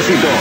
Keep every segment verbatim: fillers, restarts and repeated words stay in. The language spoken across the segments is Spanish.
Tráfico.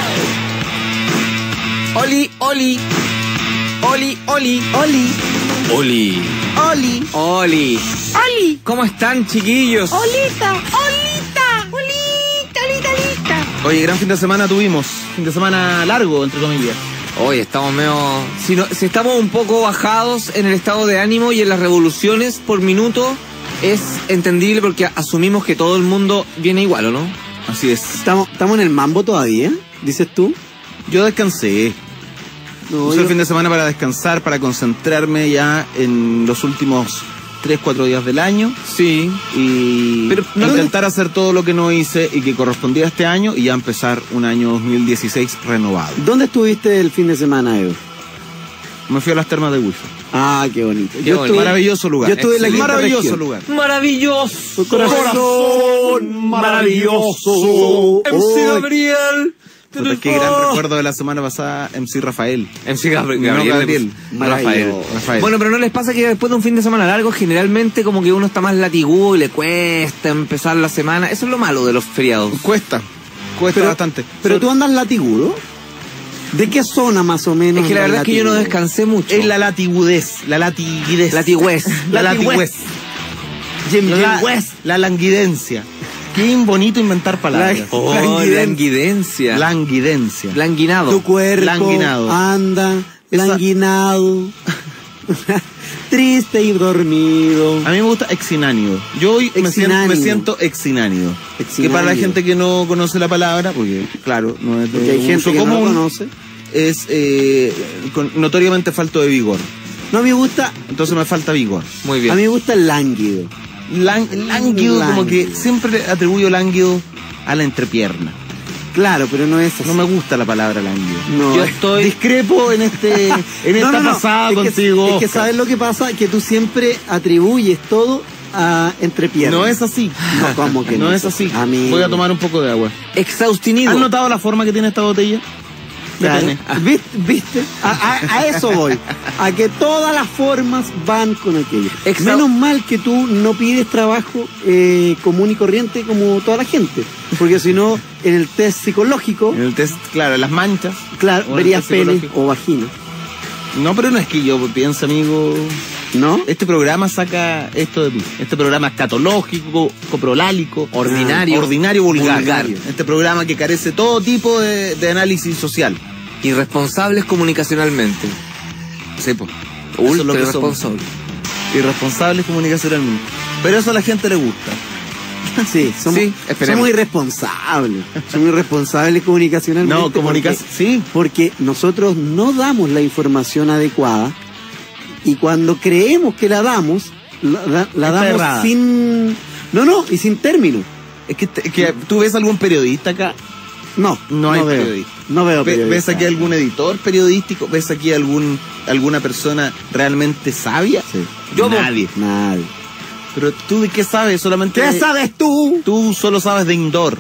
Oli, Oli. Oli, Oli. Oli. Oli. Oli. Oli. Oli. ¿Cómo están, chiquillos? Olita. Olita. Olita, olita, olita. Oye, gran fin de semana tuvimos. Fin de semana largo, entre comillas. Hoy estamos medio... Si, no, si estamos un poco bajados en el estado de ánimo y en las revoluciones por minuto, es entendible porque asumimos que todo el mundo viene igual, ¿o no? Así es. ¿Estamos, estamos en el mambo todavía? ¿Dices tú? Yo descansé. No, Usé yo... el fin de semana para descansar, para concentrarme ya en los últimos tres, cuatro días del año. Sí. Y Pero, ¿no? intentar hacer todo lo que no hice y que correspondía a este año y ya empezar un año dos mil dieciséis renovado. ¿Dónde estuviste el fin de semana, Edo? Me fui a las termas de Wifi. Ah, qué bonito. Qué Yo bonito. estuve- Maravilloso lugar. Yo estuve en la Excelente. quinta Maravilloso región. lugar. ¡Maravilloso! Corazón maravilloso. M C Gabriel. Puta, qué gran recuerdo de la semana pasada, M C Rafael. M C Gabriel. No, Gabriel. Rafael. Maravilloso. Rafael. Bueno, pero ¿no les pasa que después de un fin de semana largo, generalmente como que uno está más latigudo y le cuesta empezar la semana? Eso es lo malo de los feriados. Cuesta, cuesta Pero- bastante. Pero Sobre- tú andas latigudo. ¿De qué zona más o menos? Es que la andas verdad es que yo no latigudo? descansé mucho. Es la latigudez, la latiguidez. Latigüez. La latigüez. Jim Jim La, West. la languidencia. Qué bonito inventar palabras. La- Oh, Languidencia. languidencia. Languidencia. Languinado. Tu cuerpo Languinado. anda Esa- languinado, triste y dormido. A mí me gusta exinánido. Yo hoy me siento, Exinánido. me siento exinánido. Que Exinánido. para la gente que no conoce la palabra, porque claro, no es de Porque hay gente uso que no lo común, conoce. es eh, con- notoriamente falto de vigor. No, a mí me gusta, Entonces me falta vigor. Muy a bien. mí me gusta el lánguido. Lang- lánguido, como que Lánguido. siempre le atribuyo lánguido a la entrepierna. Claro, pero no es así. No me gusta la palabra lánguido. No. Yo estoy... Discrepo en este en No, esta no, no. pasada Es que- contigo. Es que Oscar. sabes lo que pasa, que tú siempre atribuyes todo a entrepiernas. No es así. No, ¿cómo que no? No es así. Amigo. Voy a tomar un poco de agua. Exhaustinido. ¿Has notado la forma que tiene esta botella? De Claro. pene. ¿Viste? ¿Viste? A, a- a eso voy. A que todas las formas van con aquello. Exa- Menos mal que tú no pides trabajo eh, común y corriente como toda la gente. Porque si no, en el test psicológico, En el test, claro, las manchas. claro, o en el verías test pene psicológico. o vagina. No, pero no es que yo piense, amigo. ¿No? Este programa saca esto de mí. Este programa escatológico, coprolálico, Ordinario. ordinario, vulgar. Vulgar. Este programa que carece todo tipo de, de análisis social. Irresponsables comunicacionalmente. Sí, pues. Ultra irresponsable. Irresponsables comunicacionalmente. Pero eso a la gente le gusta. Sí, somos, Sí, esperemos. somos irresponsables. Somos irresponsables comunicacionalmente. No, comunicación. porque- Sí. Porque nosotros no damos la información adecuada y cuando creemos que la damos, la, la- la Está damos errada. sin... No, no, y sin término. Es que, te- que tú ves algún periodista acá. No, No hay veo. periodista. No veo Ve- periodista. ¿Ves aquí algún editor periodístico? ¿Ves aquí algún alguna persona realmente sabia? Sí. Yo no. Nadie. Nadie. Pero tú de qué sabes? Solamente ¿Qué sabes tú? Tú solo sabes de indoor.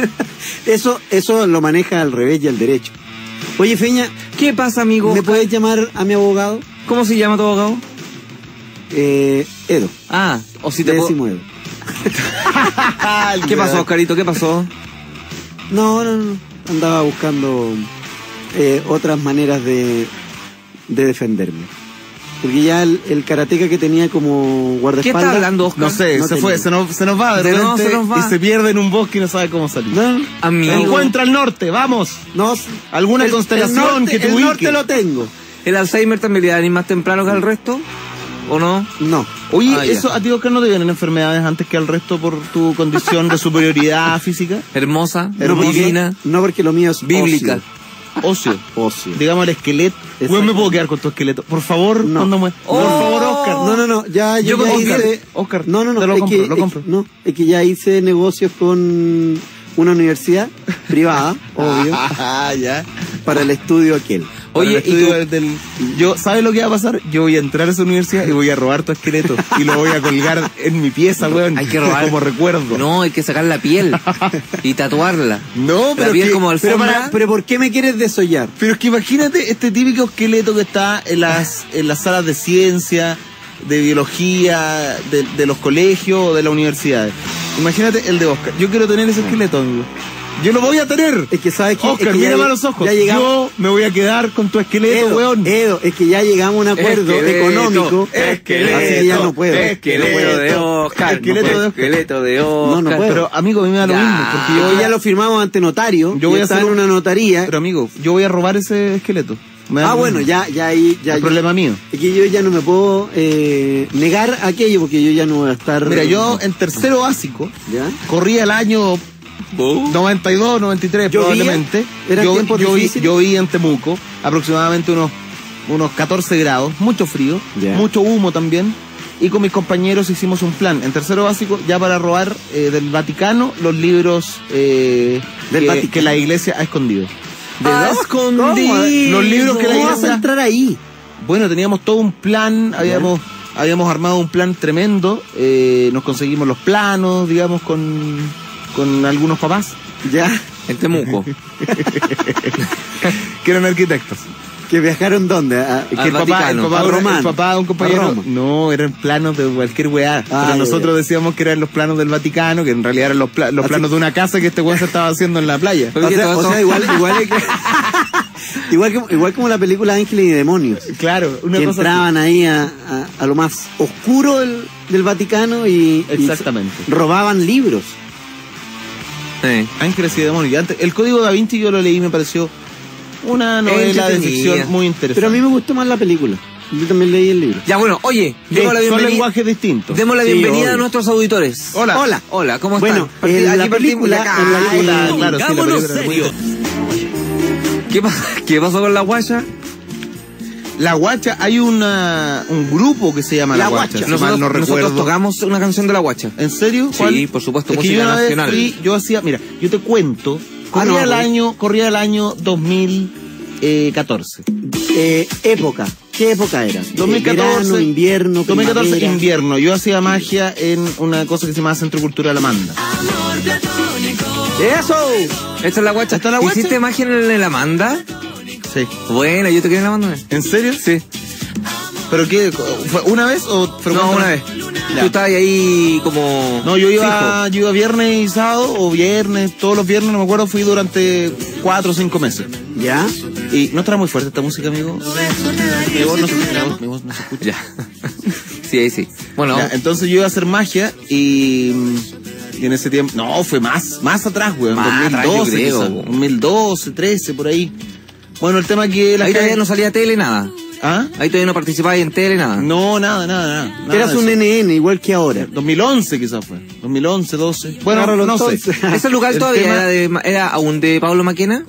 Eso, eso lo maneja al revés y al derecho. Oye, Feña, ¿Qué pasa, amigo? ¿me puedes llamar a mi abogado? ¿Cómo se llama tu abogado? Eh, Edo. Ah, o si te puedo... Décimo Edo. ¿Qué pasó, Oscarito? ¿Qué pasó? No, no, no. Andaba buscando eh, otras maneras de, de defenderme. Porque ya el, el karateca que tenía como ¿Qué guardaespaldas... está hablando, Oscar? No sé, No se tenía. fue, se nos, se nos va de De nuevo repente se nos va. y se pierde en un bosque y no sabe cómo salir. No, no, Amigo. Encuentra el norte, vamos. no. ¿Alguna el- constelación el norte, que te El ubique? norte lo tengo. ¿El Alzheimer también le da ni más temprano que al resto? ¿O no? No. Oye, Ah, ya. eso a ti, Oscar, no te vienen enfermedades antes que al resto por tu condición de superioridad física. Hermosa, No, divina, No, porque lo mío es bíblica. Ocio. Ocio. Digamos el esqueleto. Exacto. Güey, me puedo quedar con tu esqueleto. Por favor, No. cuando mue- Oh. Por favor, Oscar. No, no, no, ya, yo Yo ya con hice... Oscar, Oscar, no, no, no, te lo es compro, que, lo es compro. que- no, es que ya hice negocios con una universidad privada, obvio, Ah, ya. para el estudio aquel. Para Oye, el ¿y estudio tú? del, del- yo, ¿sabes lo que va a pasar? Yo voy a entrar a esa universidad y voy a robar tu esqueleto y lo voy a colgar en mi pieza, weón. Hay que robar. Como recuerdo. No, hay que sacar la piel y tatuarla. No, La pero piel que- como Pero, alfombra. para, pero ¿por qué me quieres desollar? Pero es que imagínate este típico esqueleto que está en las, en las salas de ciencia, de biología, de, de los colegios o de las universidades. Imagínate el de Oscar. Yo quiero tener ese esqueleto, amigo. Yo lo voy a tener. Es que sabes que... Oscar, es que mírame ya, a los ojos. Ya llegamos, Yo me voy a quedar con tu esqueleto, Edo, weón. Edo, es que ya llegamos a un acuerdo Esqueleto, económico. esqueleto, así que ya no puedo. Esqueleto de Oscar. Esqueleto de Oscar. Esqueleto de Oscar. No, no puedo. Pero, amigo, a mí me da lo Ya. mismo. Porque yo Porque voy ya a... lo firmamos ante notario. Yo voy a está hacer en un- una notaría. Pero, amigo, yo voy a robar ese esqueleto. Me da Ah, lo bueno, mismo. ya, ya ahí, ya. El yo- problema mío. Es que yo ya no me puedo eh, negar aquello porque yo ya no voy a estar. Mira, yo en tercero básico ¿Ya? corría el año Uh. noventa y dos, noventa y tres ¿Llovía? probablemente. ¿Eran yo, tiempos yo, vi- difíciles? yo vi en Temuco aproximadamente unos, unos catorce grados, mucho frío, Ya. mucho humo también. Y con mis compañeros hicimos un plan en tercero básico ya para robar eh, del Vaticano los libros eh, Del que, Vaticano. que la iglesia ha escondido. Ah, dos? escondido. Los libros que la ¿Cómo vas iglesia- a entrar ahí? Bueno, teníamos todo un plan, habíamos, habíamos armado un plan tremendo, eh, nos conseguimos los planos, digamos, con, con algunos papás Ya. En Temuco. que eran arquitectos. ¿Que viajaron dónde? A- Que Al el papá, el Vaticano. papá, A el Román. papá, un A compañero. Roma. No, eran planos de cualquier weá. Ah, pero ya, nosotros ya. decíamos que eran los planos del Vaticano, que en realidad eran los, pla- los Así- planos de una casa que este weón se estaba haciendo en la playa. Oye, O sea, todo o eso- sea, igual, igual, es que- igual, que- igual como la película Ángeles y Demonios. Claro, una Que cosa entraban ahí a, a- a lo más oscuro del, del Vaticano y, y Exactamente. robaban libros. Eh. así. Ángeles y demonios. Y antes- el Código Da Vinci yo lo leí, me pareció una novela de Entretenida. ficción muy interesante. Pero a mí me gustó más la película. Yo también leí el libro. Ya, bueno, oye, Que demos la son bienvenida. lenguajes distintos. Demos la Sí, bienvenida obvio. a nuestros auditores. Hola. Hola. Hola, ¿cómo Bueno, están? en la Aquí partimos película- de acá. en la- Ay, en la- claro, sí, la pongámonos película era muy serios. ¿Qué, pa- ¿Qué pasó con la guaya? La Guacha, hay una, un grupo que se llama La, La Guacha, Guacha. si Nosotros, mal no nosotros recuerdo. tocamos una canción de la guacha. ¿En serio? Sí, por supuesto, Es que música yo una vez nacional. fui- yo hacía, mira, yo te cuento, corría no, el pues. año, corría el año dos mil catorce. Eh, época. ¿Qué época era? dos mil catorce, Verano, invierno, dos mil catorce, primavera. invierno. Yo hacía magia en una cosa que se llama Centro Cultural Amanda. ¡Eso! Esta es la guacha. ¿Esta es la guacha? ¿Hiciste magia en el Amanda? Sí. Bueno, yo te quedé en la Amanda. ¿En serio? Sí. ¿Pero qué? ¿Fue una vez o No, frecuentemente? una vez. Ya. Tú estabas ahí como... No, yo iba, fijo. yo iba viernes y sábado, o viernes, todos los viernes, no me acuerdo, fui durante cuatro o cinco meses. ¿Ya? Y no estará muy fuerte esta música, amigo. Mi voz no se, mi voz- mi voz no se escucha. Ya. Sí, ahí sí. Bueno, Ya, entonces yo iba a hacer magia y, y en ese tiempo, no, fue más, más atrás, weón, Más atrás, yo dos mil doce, creo, quizá, weón. dos mil doce, trece, por ahí. Bueno, el tema que la ahí gente- todavía no salía tele, nada. ¿Ah? Ahí todavía no participabas en tele, nada. No, nada, nada, nada. nada Eras de un eso. N N, igual que ahora. dos mil once quizás fue, dos mil once, doce. Bueno, Agárralo no sé. entonces. ¿Ese lugar El todavía tema- era, de, era aún de Pablo Maquena?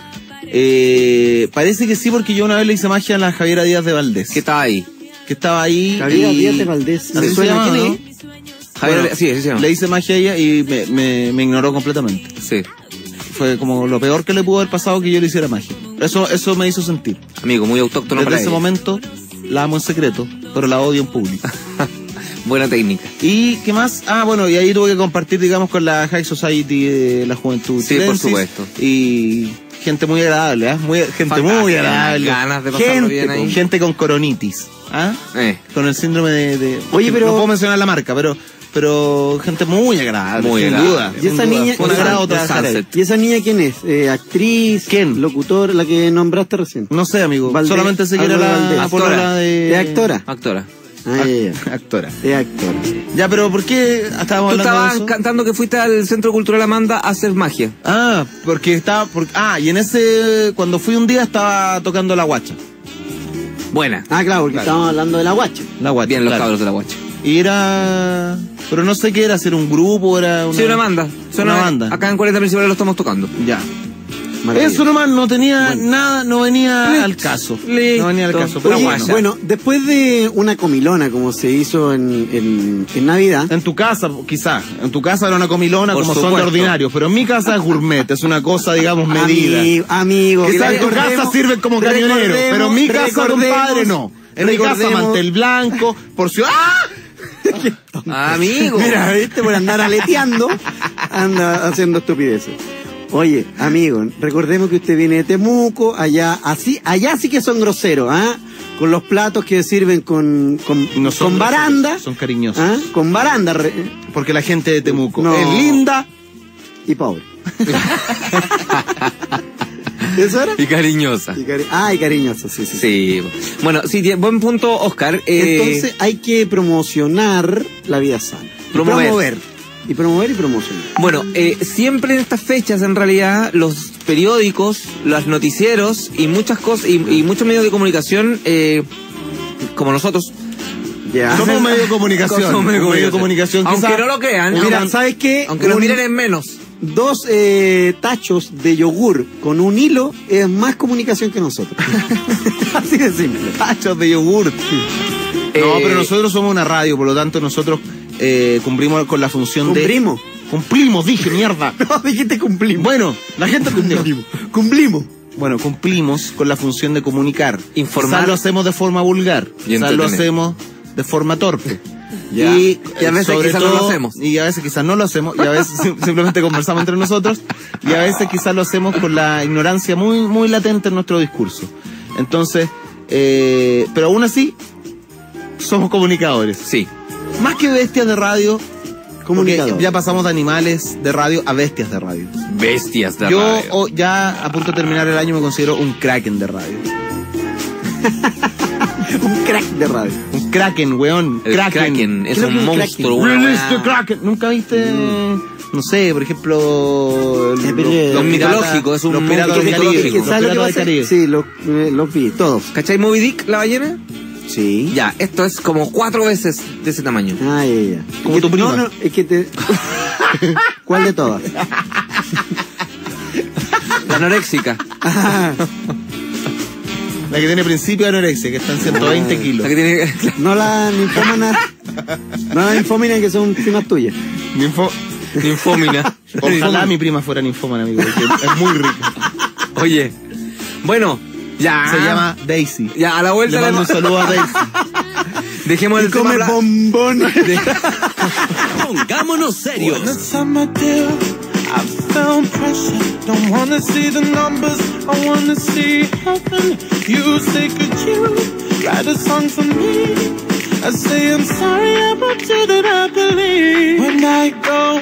Eh, parece que sí, porque yo una vez le hice magia a la Javiera Díaz de Valdés. Que estaba ahí. que estaba ahí. Javiera y- Díaz de Valdés. Así ¿Me se suena? llama, ¿Quién ¿no? es? Javier, Bueno, sí, sí, sí. Le hice magia a ella y me, me, me ignoró completamente. Sí. Fue como lo peor que le pudo haber pasado que yo le hiciera magia. Eso, eso me hizo sentir. Amigo, muy autóctono Desde para ese ella. momento la amo en secreto, pero la odio en público. Buena técnica. ¿Y qué más? Ah, bueno, y ahí tuve que compartir, digamos, con la High Society de la juventud. Sí, por chilensis. supuesto. Y gente muy agradable, ¿ah? Muy, gente Fantástica, muy agradable. ganas de pasarlo gente, bien ahí. con, gente con coronitis, ¿ah? Eh. Con el síndrome de... de- Oye, pero- No puedo mencionar la marca, pero... Pero gente muy agradable, Muy sin agradable. duda. ¿Y sin esa duda. niña- Fue un esa- agrado de trabajar ahí. Sunset? ¿Y esa niña quién es? Eh, ¿Actriz? ¿Quién? ¿Locutor? La que nombraste recién. No sé, amigo. Valdés, Solamente sé que era algo de la Valdés. polola Actora. de... ¿Es actora? Actora. Ah, ya, ya. Actora. Es actora. Ya, pero ¿por qué estábamos Tú hablando estabas de eso? cantando que fuiste al Centro Cultural Amanda a hacer magia. Ah, porque estaba... por- Ah, y en ese... Cuando fui un día estaba tocando la guacha. Buena. Ah, claro, porque Claro. estábamos hablando de la guacha. La guacha, Bien, los claro. cabros de la guacha. Y era... Pero no sé qué era, hacer un grupo, era una... Sí, una banda. Suena- Una banda. Acá en cuarenta principales lo estamos tocando. Ya. Maravilloso. Eso nomás, no tenía Bueno. nada, no venía Listo. al caso. Listo. No venía al caso, pero Oye, bueno. bueno, después de una comilona como se hizo en, en, en Navidad, En tu casa, quizá. En tu casa era una comilona Por como son de supuesto. ordinarios, pero en mi casa es gourmet, es una cosa, digamos, medida. Amigo, amigo, Quizá en tu recordemos- casa sirven como camioneros, recordemos- pero en mi casa, recordemos- compadre, no. En mi casa, recordemos- mantel blanco, porción... ¡Ah! Amigo. Mira, viste, por andar aleteando, anda haciendo estupideces. Oye, amigo, recordemos que usted viene de Temuco, allá, así, allá sí que son groseros, ¿ah? Con los platos que sirven con, con, No son con baranda, groseros, son cariñosos. ¿ah? Con baranda re- Porque la gente de Temuco No. es linda. y pobre. ¿Eso era? Y cariñosa. Y cari- ah, y cariñoso, sí, sí. Sí. Bueno, sí, tie- buen punto, Oscar. Eh, Entonces hay que promocionar la vida sana. Y Promover. promover. Y promover y promocionar. Bueno, eh, siempre en estas fechas, en realidad, los periódicos, los noticieros y muchas cosas, y, y muchos medios de comunicación, eh, como nosotros, Ya. Somos medio de comunicación. Somos medio de medio de comunicación. aunque Quizá- no lo crean, Mira, aunque, ¿sabes qué? aunque nos Un- miren en menos. Dos eh, tachos de yogur con un hilo es más comunicación que nosotros. Así de simple. Tachos de yogur. No, Eh, pero nosotros somos una radio, por lo tanto nosotros eh, cumplimos con la función Cumplimos. de... Cumplimos, dije, mierda. No, dijiste cumplimos. Bueno, la gente entendió. Cumplimos. Bueno, cumplimos con la función de comunicar. Informar. Quizás lo hacemos de forma vulgar. Y Quizás lo entretener. hacemos de forma torpe. Ya. Y, Y a veces sobre quizás no lo todo- hacemos. Y a veces quizás no lo hacemos. Y a veces sim- simplemente conversamos entre nosotros. Y a veces quizás lo hacemos con la ignorancia muy, muy latente en nuestro discurso. Entonces, eh, pero aún así, somos comunicadores. Sí. Más que bestias de radio, Comunicador. porque ya pasamos de animales de radio a bestias de radio. Bestias de Yo radio. oh, ya a punto de terminar el año me considero un kraken de radio. Un crack de radio. Un kraken, weón. El kraken. Kraken es Creo un que un monstruo. Kraken. una Release the weá. kraken. ¿Nunca viste, no sé, por ejemplo, Eh, los, pero, eh, los mitológico, piratas- es un los piratas del monstruo Caribe? mitológico. Los ¿Sabes lo que piratas del pasa? Caribe. Sí, los, eh, los vi, todos. ¿Cachai Moby Dick, la ballena? Sí. Ya, esto es como cuatro veces de ese tamaño. Ah, ya, ya. Como Es que- tu prima. No, no, es que te... ¿Cuál de todas? La anoréxica. Ah, La que tiene principio de anorexia, que está en ciento veinte kilos. La que tiene... no la ninfómana. No la ninfómana que son primas tuyas. Ninfo- Ninfómina. Ojalá mi prima fuera ninfómana, amigo, porque es muy rica. Oye. Bueno, ya. Se llama Daisy. Ya, a la Le vuelta mando un le... saludo a Daisy. Dejemos Y el tema... come bla- bombones. Pongámonos serios. When it's summer, dear, I found pressure. Don't wanna see the numbers, I wanna see heaven. You say, could you write a song for me? I say, I'm sorry about you that I believe. When I go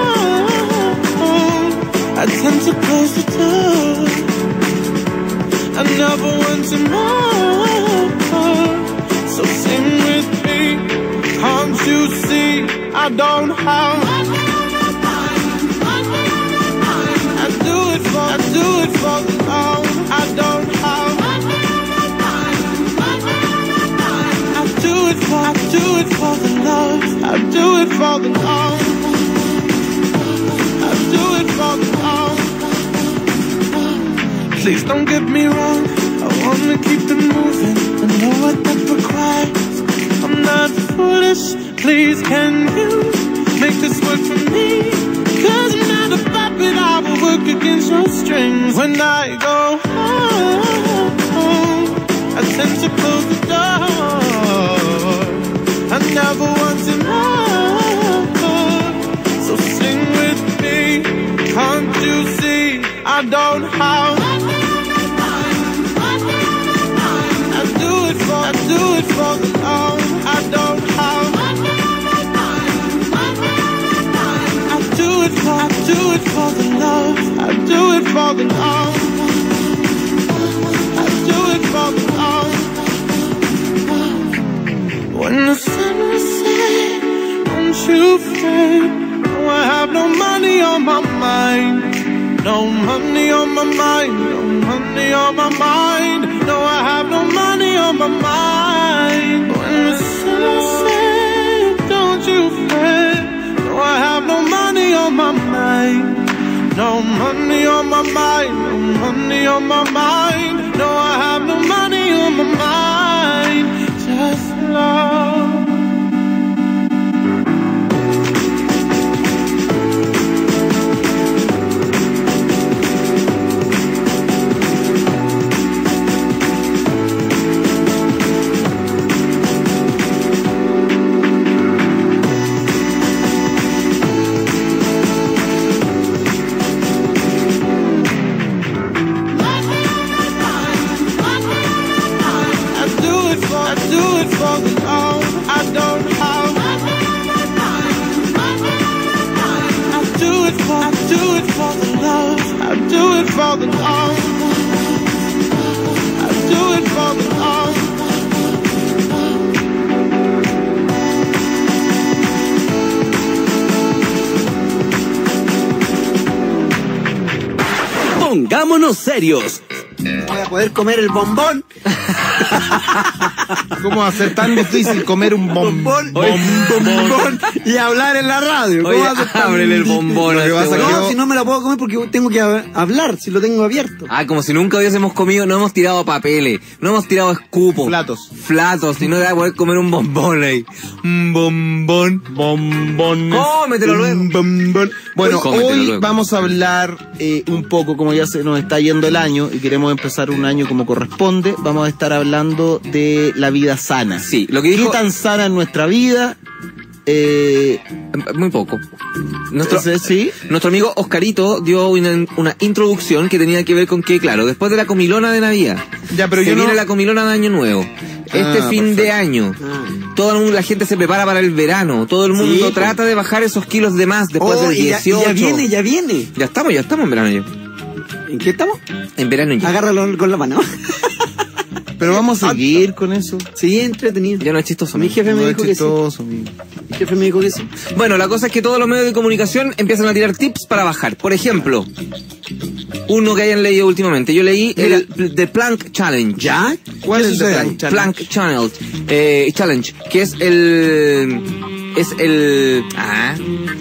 home, I tend to close the door. I never want to know. So sing with me, can't you see I don't have. I do it for, I do it for the love I don't have. I do it for, I do it for the love. I do it for the love. I do it for the love. Please don't get me wrong, I wanna keep it moving. I know what that requires. I'm not foolish, please can you make this work for me? Cause I'm not a puppet, I will work against your strings. When I go home, I tend to close the door. I never want to know. So sing with me, can't you see I don't have. I do it for, I do it for the love I don't have. I do it for, I do it for the love. I do it for the love. I do it for the love. When the sun will set, don't you fret. No, I have no money on my mind. No money on my mind. No money on my mind. No, I have no money on my mind. When the sun will set, don't you fret. No, I have no money on my mind. No money on my mind. No money on my mind. No, I have no money on my mind. Just love. I do it for, I do it for the love I it for the love, I do it for the love, I do it for the love. Pongámonos serios. Voy a poder comer el bombón. ¿Cómo va a ser tan difícil comer un bombón? Bombón, bombón y hablar en la radio? ¿Cómo Oye, va a ser tan ábrele el difícil? bombón. Lo que a pasa este que weón. No, si no me la puedo comer porque tengo que hab- hablar, si lo tengo abierto. Ah, como si nunca hubiésemos comido, no hemos tirado papeles, no hemos tirado escupos. Platos. Flatos, y no te vas a poder comer un bombón ahí. Un bombón. Bombón. Cómetelo luego. Bombón. Bueno, Cómetelo hoy luego. vamos a hablar eh, un poco, como ya se nos está yendo el año y queremos empezar un año como corresponde, vamos a estar hablando de la vida sana. Sí, lo que dijo... ¿Qué tan sana es nuestra vida? Eh, Muy poco. Nuestro, ese- sí. nuestro amigo Oscarito dio una, una introducción que tenía que ver con que, claro, después de la comilona de Navidad, Ya, pero se yo no- viene la comilona de Año Nuevo. Este Ah, fin perfecto. de año, Ah. toda la gente se prepara para el verano, todo el mundo Sí, trata de bajar esos kilos de más después Oh, del y ya, y dieciocho. ya viene, ya viene. Ya estamos, ya estamos en verano ya. ¿En qué estamos? En verano ya. Agárralo con la mano. Pero vamos a seguir con eso. Sí, entretenido. Ya no es chistoso. Mi amigo. jefe me No es dijo que sí. chistoso, amigo. Mi jefe me dijo que sí. Bueno, la cosa es que todos los medios de comunicación empiezan a tirar tips para bajar. Por ejemplo, uno que hayan leído últimamente. Yo leí el The Plank Challenge. ¿Ya? ¿Cuál ¿Qué es el sucede Plank ahí? Challenge? Plank Challenge. Eh, Challenge, que es el... Es el... Ah,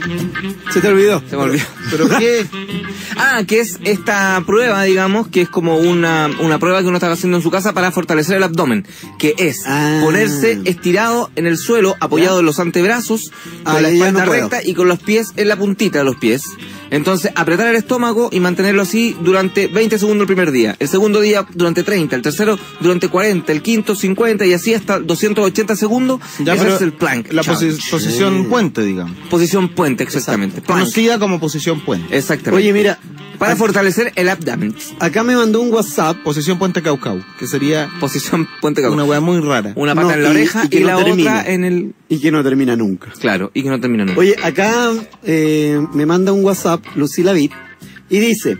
Se te olvidó. se me olvidó. ¿Pero qué? Ah, que es esta prueba, digamos, que es como una, una prueba que uno está haciendo en su casa para fortalecer el abdomen, que es Ah. ponerse estirado en el suelo, apoyado en los antebrazos, con Ah, la ya, ya espalda no puedo. recta y con los pies en la puntita de los pies. Entonces, apretar el estómago y mantenerlo así durante veinte segundos el primer día, el segundo día durante treinta, el tercero durante cuarenta, el quinto cincuenta y así hasta doscientos ochenta segundos. Ya, Ese pero es el plank. La challenge. posi- posición puente, digamos. Posición puente, exactamente. Plank. Conocida como posición puente. Exactamente. Oye, mira, para ac- fortalecer el abdomen. acá me mandó un WhatsApp. Posición puente caucau, que sería Posición puente cauca. una weá muy rara. Una pata No, en la y- oreja y y, que no la termina. otra en el... Y que no termina nunca. Claro, y que no termina nunca. Oye, acá eh, me manda un WhatsApp Lucila Vitt y dice,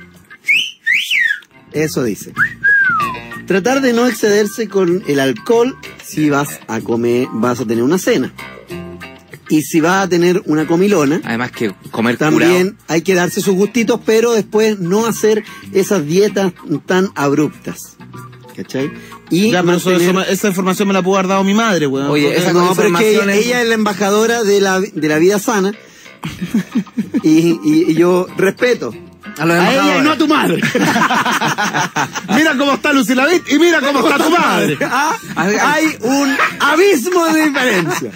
eso dice, tratar de no excederse con el alcohol si vas a comer, vas a tener una cena. Y si vas a tener una comilona, Además que comer también hay que darse sus gustitos, pero después no hacer esas dietas tan abruptas. ¿Cachai? Y Ya, pero eso- mantener- eso me- esa información me la pudo haber dado mi madre, weón. Oye, Porque- esa- No, pero es que ella, información es- ella es la embajadora de la, de la vida sana. y, y- y yo respeto A los a ella y embajadores. no a tu madre. Mira cómo está Lucila Vitt y mira cómo está tu madre. Ah, Hay un abismo de diferencia.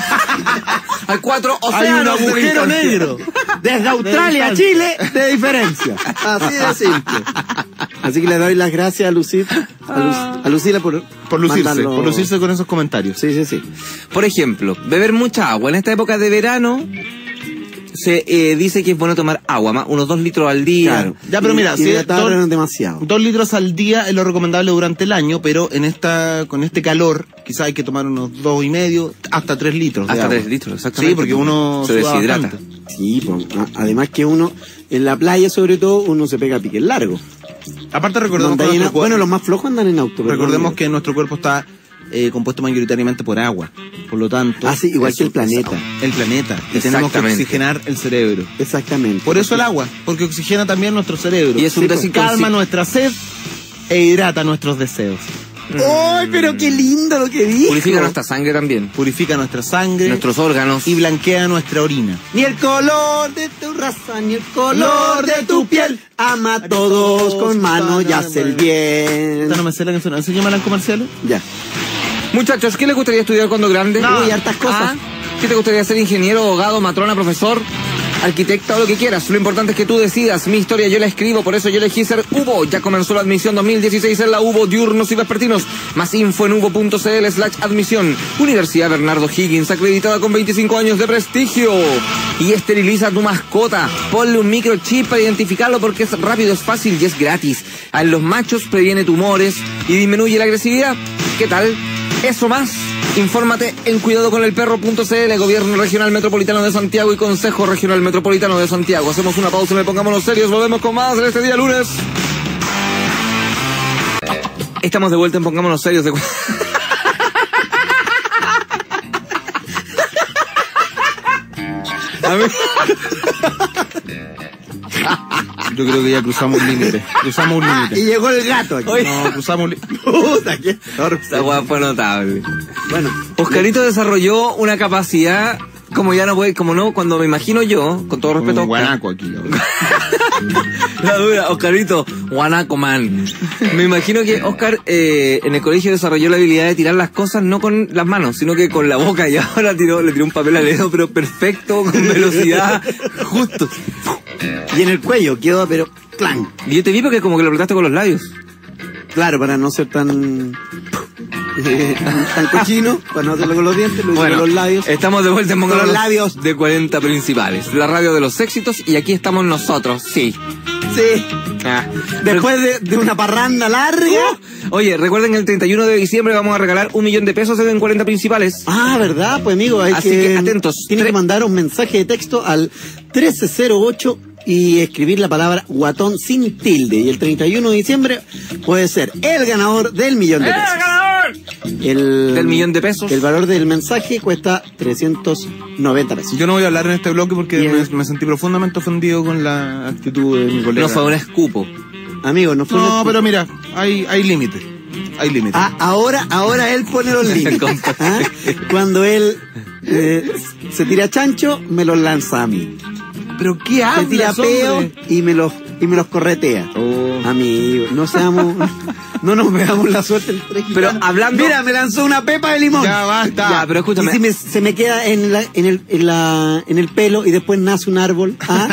Hay cuatro Hay un océanos de agujero distancia. negro. Desde Australia a Chile, de diferencia. Así de simple. Así que le doy las gracias a Lucila, a, Lu- a Lucila por, Por lucirse, mandarlo. por lucirse con esos comentarios. Sí, sí, sí. Por ejemplo, beber mucha agua. En esta época de verano se eh, dice que es bueno tomar agua, más unos dos litros al día. Claro. Ya, pero mira, Y- si y es hidratar dos- no es demasiado. Dos litros al día es lo recomendable durante el año, pero en esta, con este calor, quizás hay que tomar unos dos y medio, hasta tres litros. de Hasta agua. tres litros, exactamente. Sí, porque uno se suda deshidrata. bastante. Sí, pues, a- además que uno, en la playa sobre todo, uno se pega piques largos. Aparte recordemos Donde que, hay en- nuestro cuerpo- bueno, los más flojos andan en auto. pero recordemos no- que nuestro cuerpo está eh, compuesto mayoritariamente por agua. Por lo tanto... Ah, sí, igual eso que el planeta. es- el planeta. Y tenemos que Exactamente. oxigenar el cerebro. Exactamente. Por eso el agua, porque oxigena también nuestro cerebro. Y es un Sí, pues, desintoxi- calma nuestra sed e hidrata nuestros deseos. ¡Ay, pero qué lindo lo que dijo! Purifica nuestra sangre también. Purifica nuestra sangre Nuestros órganos. y blanquea nuestra orina. Ni el color de tu raza, ni el color de tu piel. Ama a todos con mano y hace el bien. Esta no me sé la canción. Enséñame las comerciales. Ya. Muchachos, ¿qué les gustaría estudiar cuando grande? No. Uy, hartas cosas. ¿Ah? ¿Qué te gustaría ser? ¿Ingeniero, abogado, matrona, profesor, arquitecta o lo que quieras? Lo importante es que tú decidas. Mi historia yo la escribo, por eso yo elegí ser Hubo. Ya comenzó la admisión dos mil dieciséis en la Hubo, diurnos y vespertinos. Más info en hubo.cl slash admisión. Universidad Bernardo Higgins, acreditada con veinticinco años de prestigio. Y esteriliza a tu mascota. Ponle un microchip para identificarlo porque es rápido, es fácil y es gratis. En los machos previene tumores y disminuye la agresividad. ¿Qué tal? Eso más Infórmate en cuidado con el perro punto c l, Gobierno Regional Metropolitano de Santiago y Consejo Regional Metropolitano de Santiago. Hacemos una pausa y le pongámonos serios. Volvemos con más en este día lunes. Estamos de vuelta en Pongámonos Serios. De... A ver. Yo creo que ya cruzamos un límite. Cruzamos un Y límite. llegó el gato aquí. Oye. No, cruzamos un límite. Puta, qué torpe. Esta guapa fue notable. Bueno, Oscarito desarrolló una capacidad, como ya no puede, como no, cuando me imagino yo, con todo respeto a Un Oscar, guanaco aquí. ¿No? la dura, Oscarito, guanaco man. Me imagino que Oscar eh, en el colegio desarrolló la habilidad de tirar las cosas no con las manos, sino que con la boca, y ahora tiró, le tiró un papel al dedo, pero perfecto, con velocidad, justo. y en el cuello quedó, pero clan. Y yo te vi porque como que lo apretaste con los labios. Claro, para no ser tan... eh, tan cochino, para no hacerlo con los dientes, lo hice con los labios. Estamos de vuelta en Con Pongámonos los labios. de cuarenta principales, la radio de los éxitos, y aquí estamos nosotros, sí. Sí. Ah. Después de, de una parranda larga. Oye, recuerden que el treinta y uno de diciembre vamos a regalar un millón de pesos en cuarenta principales. Ah, ¿verdad? Pues amigo, hay Así que, que atentos. Tiene Tre- que mandar un mensaje de texto al trece cero ocho y escribir la palabra guatón sin tilde. Y el treinta y uno de diciembre puede ser el ganador del millón de pesos. El, Del millón de pesos. El valor del mensaje cuesta trescientos noventa pesos. Yo no voy a hablar en este bloque porque Bien. me, me sentí profundamente ofendido con la actitud de mi colega. No fue un escupo. Amigo, no fue No, un- pero mira, hay, hay límite. Hay límite. Ah, ahora, ahora él pone los límites. Compa. ¿Ah? Cuando él eh, se tira chancho, me los lanza a mí. ¿Pero qué Se hablas, tira peo hombre? y me los y me los corretea. Oh. Amigo, no seamos, no nos veamos la suerte el tres Pero gitanos. hablando- Mira, me lanzó una pepa de limón. Ya basta. Ya, pero escúchame. Y si me- se me queda en, la, en, el, en, la, en el pelo y después nace un árbol. ¿Ah?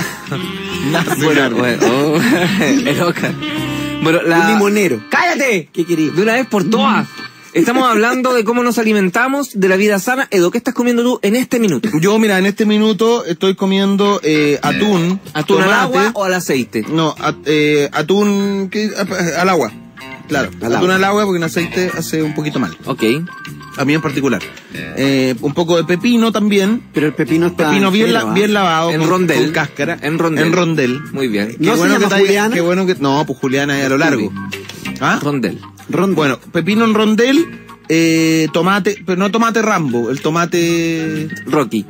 Nace Bueno, largo. bueno, oh, el Oscar. Bueno, la... Un limonero. ¡Cállate! ¿Qué querías? De una vez por todas. Estamos hablando de cómo nos alimentamos, de la vida sana. Edo, ¿qué estás comiendo tú en este minuto? Yo, mira, en este minuto estoy comiendo eh, atún. ¿Atún al tomate. agua o al aceite? No, at- eh, atún ¿qué? al agua. Claro, Al atún agua. al agua porque en aceite hace un poquito mal. Ok. A mí en particular. Eh, un poco de pepino también. Pero el pepino está Pepino bien, entero, la- ¿ah? bien lavado. En con, rondel. con cáscara. En rondel. En rondel. Muy bien. ¿No se bueno llama que te haya- Juliana? Qué bueno que... No, pues Juliana es a lo largo. ¿Ah? Rondel. Ron- Bueno, pepino en rondel, eh, tomate, pero no tomate Rambo, el tomate... Rocky.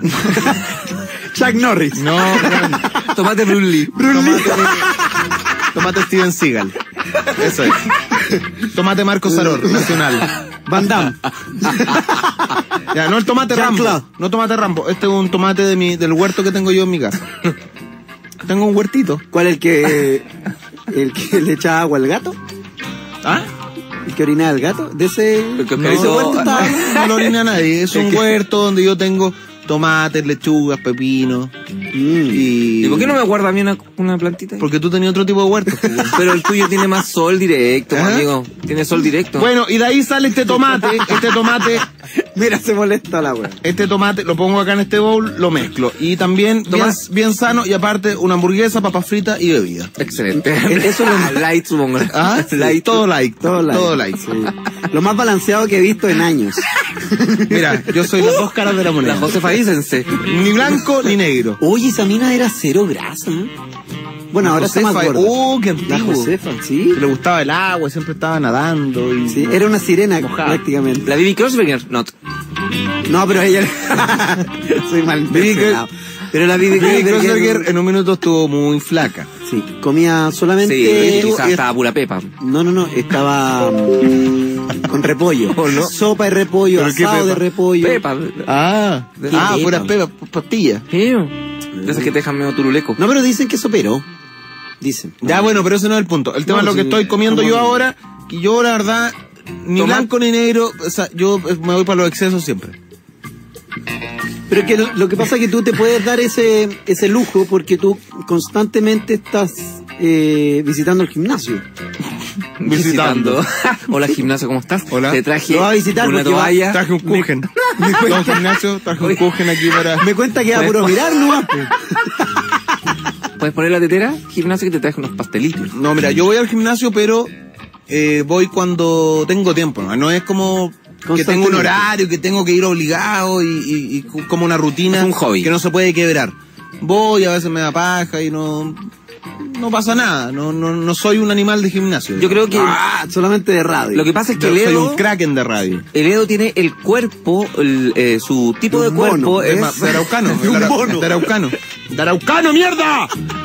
Chuck Norris. No, no, Tomate Brunley. tomate, tomate Steven Seagal. Eso es. Tomate Marco Saror, nacional. Van Damme. Ya, no el tomate Jean-Claude. Rambo. No tomate Rambo. Este es un tomate de mi, del huerto que tengo yo en mi casa. Tengo un huertito. ¿Cuál es el que el que le echa agua al gato? ¿Ah? ¿El que orina al gato? De ese, El que de ese Oscarito- huerto está- No lo orina nadie. Es un huerto donde yo tengo tomates, lechugas, pepinos. Mm. Y... ¿Y por qué no me guarda a mí una, una plantita? ahí? Porque tú tenías otro tipo de huerto. Pero el tuyo tiene más sol directo, ¿Ah? amigo. Tiene sol directo. Bueno, y de ahí sale este tomate, este tomate, Mira, se molesta la wea. este tomate, lo pongo acá en este bowl, lo mezclo. Y también bien, Toma. bien sano, y aparte una hamburguesa, papas fritas y bebida. Excelente. Eso Ah, light, supongo. ¿Ah? Light. Todo light. Todo light. Todo light. Sí. Lo más balanceado que he visto en años. Mira, yo soy las dos caras de la La moneda. Josefa Dícense. Ni blanco ni negro. Oye, esa mina era cero grasa, ¿eh? Bueno, ahora está más Josefa, gorda. oh, qué La antiguo. Josefa, sí. Le gustaba el agua, siempre estaba nadando. Y... Sí, era una sirena Mojada. prácticamente. La Bibi Krosberger, not. No, pero ella... Soy mal Bibi intencionado. Pero la Bibi Bibi Kreutzberger- Kreutzberger en un minuto estuvo muy flaca. Sí, comía solamente... Sí, quizás eh, estaba pura pepa. No, no, no, estaba mm, con repollo. ¿O no? Sopa de repollo, ¿Pero qué asado de pepa? repollo. Pepa. Ah, ¿Qué ah, pepa? puras pepas, pastillas. Sí. De esas que te dejan medio turuleco. No, pero dicen que eso operó. Dicen. Ya, bueno, pero ese no es el punto. El tema No, es lo que sí, estoy comiendo yo estamos- ahora, que yo la verdad, ni Toma- blanco ni negro, o sea, yo eh, me voy para los excesos siempre. Pero que lo, lo que pasa es que tú te puedes dar ese, ese lujo porque tú constantemente estás eh, visitando el gimnasio. Visitando. Hola, gimnasio, ¿cómo estás? Hola. Te traje Lo va a visitar una porque va- toalla. Traje un kuchen. Don gimnasio, traje un Oye. kuchen aquí para... Me cuenta que va a Pues, puro pues. mirar nomás, pues. ¿Puedes poner la tetera? Gimnasio que te traje unos pastelitos. No, mira, yo voy al gimnasio, pero eh, voy cuando tengo tiempo, ¿no? No es como que tengo un horario, que tengo que ir obligado y, y, y como una rutina. Es un hobby. Que no se puede quebrar. Voy, a veces me da paja y no... No pasa nada, no, no, no soy un animal de gimnasio. Yo creo que... Ah, solamente de radio. Lo que pasa es que Yo el soy Edo... un kraken de radio. El Edo tiene el cuerpo, el, eh, su tipo de Un cuerpo mono, es... Es de araucano. de un de ara- mono. de araucano. ¡De araucano, mierda!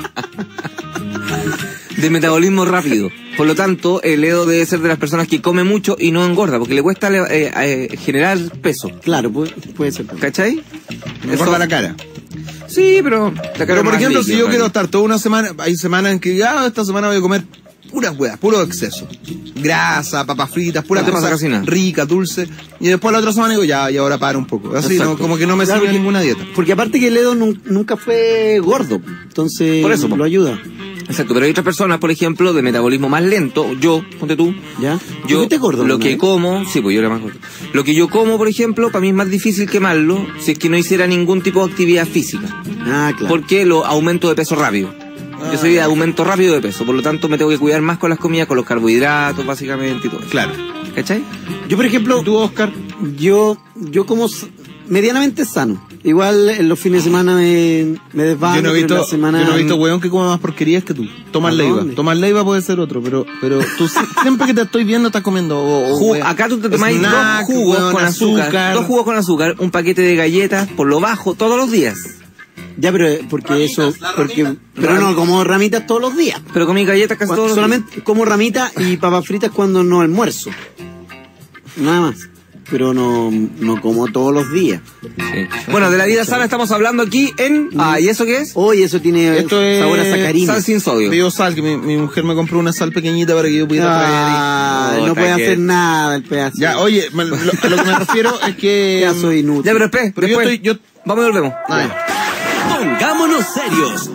de metabolismo rápido. Por lo tanto, el Edo debe ser de las personas que come mucho y no engorda, porque le cuesta eh, eh, generar peso. Claro, puede, puede ser. ¿Cachai? Me Eso- corta la cara. Sí, pero... la cara Pero por más ejemplo, líquida, si yo ¿no? quiero estar toda una semana, hay semanas en que, ah, esta semana voy a comer puras weas, puro exceso. Grasa, papas fritas, pura No te pasa cosa casi nada. rica, dulce. Y después la otra semana digo, ya, y ahora paro un poco. Así, Exacto. ¿no? Como que no me Claro, sirve porque- ninguna dieta. Porque aparte que el Edo nun- nunca fue gordo, entonces Por eso, po. lo ayuda. Exacto, pero hay otras personas, por ejemplo, de metabolismo más lento. Yo, ponte tú. ¿Ya? Yo, ¿Fuiste gordo lo alguna que vez? como, sí, pues yo era más gordo. Lo que yo como, por ejemplo, para mí es más difícil quemarlo si es que no hiciera ningún tipo de actividad física. Ah, claro. Porque lo aumento de peso rápido. Yo soy de aumento rápido de peso, por lo tanto me tengo que cuidar más con las comidas, con los carbohidratos, básicamente, y todo eso. Claro. ¿Cachai? Yo, por ejemplo, ¿Tú, Oscar? yo, yo como s- medianamente sano. Igual en los fines de semana me, me desbando, Yo no he pero en visto, la semana... yo no he visto weón que coma más porquerías que tú. Tomás ¿A Leiva. dónde? Tomás Leiva puede ser otro, pero, pero tú si- siempre que te estoy viendo estás comiendo. O, o, Ju- weón, acá tú te tomáis snack, dos jugos weón, con azúcar, dos jugos con azúcar, un paquete de galletas por lo bajo todos los días. Ya, pero porque eso... porque Pero no, como ramitas todos los días. Pero comí galletas casi Cu- todos los solamente como ramitas y papas fritas cuando no almuerzo. Nada más. Pero no, no como todos los días. días. Sí. Bueno, de la vida sana estamos hablando aquí en... Ah, ¿y eso qué es? Hoy eso tiene Esto es sabor a sacarina. Sal sin sodio. Pido sal, que mi, mi mujer me compró una sal pequeñita para que yo pudiera traer. Ah, Puta, no puede que- hacer nada el pedazo. y- Ya, oye, me- lo, a lo que me refiero es que... Ya soy inútil. Ya, pero espera, Pero yo después. estoy- yo- Vamos y volvemos. Ay, Pongámonos serios.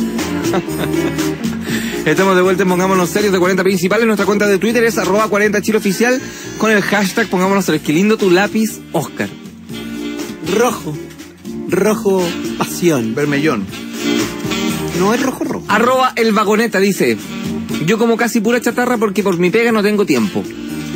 Estamos de vuelta en Pongámonos Serios de cuarenta Principales. Nuestra cuenta de Twitter es arroba cuarenta Chile Oficial con el hashtag Pongámonos Serios. Qué lindo tu lápiz, Oscar. Rojo. Rojo pasión. Bermellón. No es rojo rojo. Arroba el vagoneta dice: yo como casi pura chatarra porque por mi pega no tengo tiempo.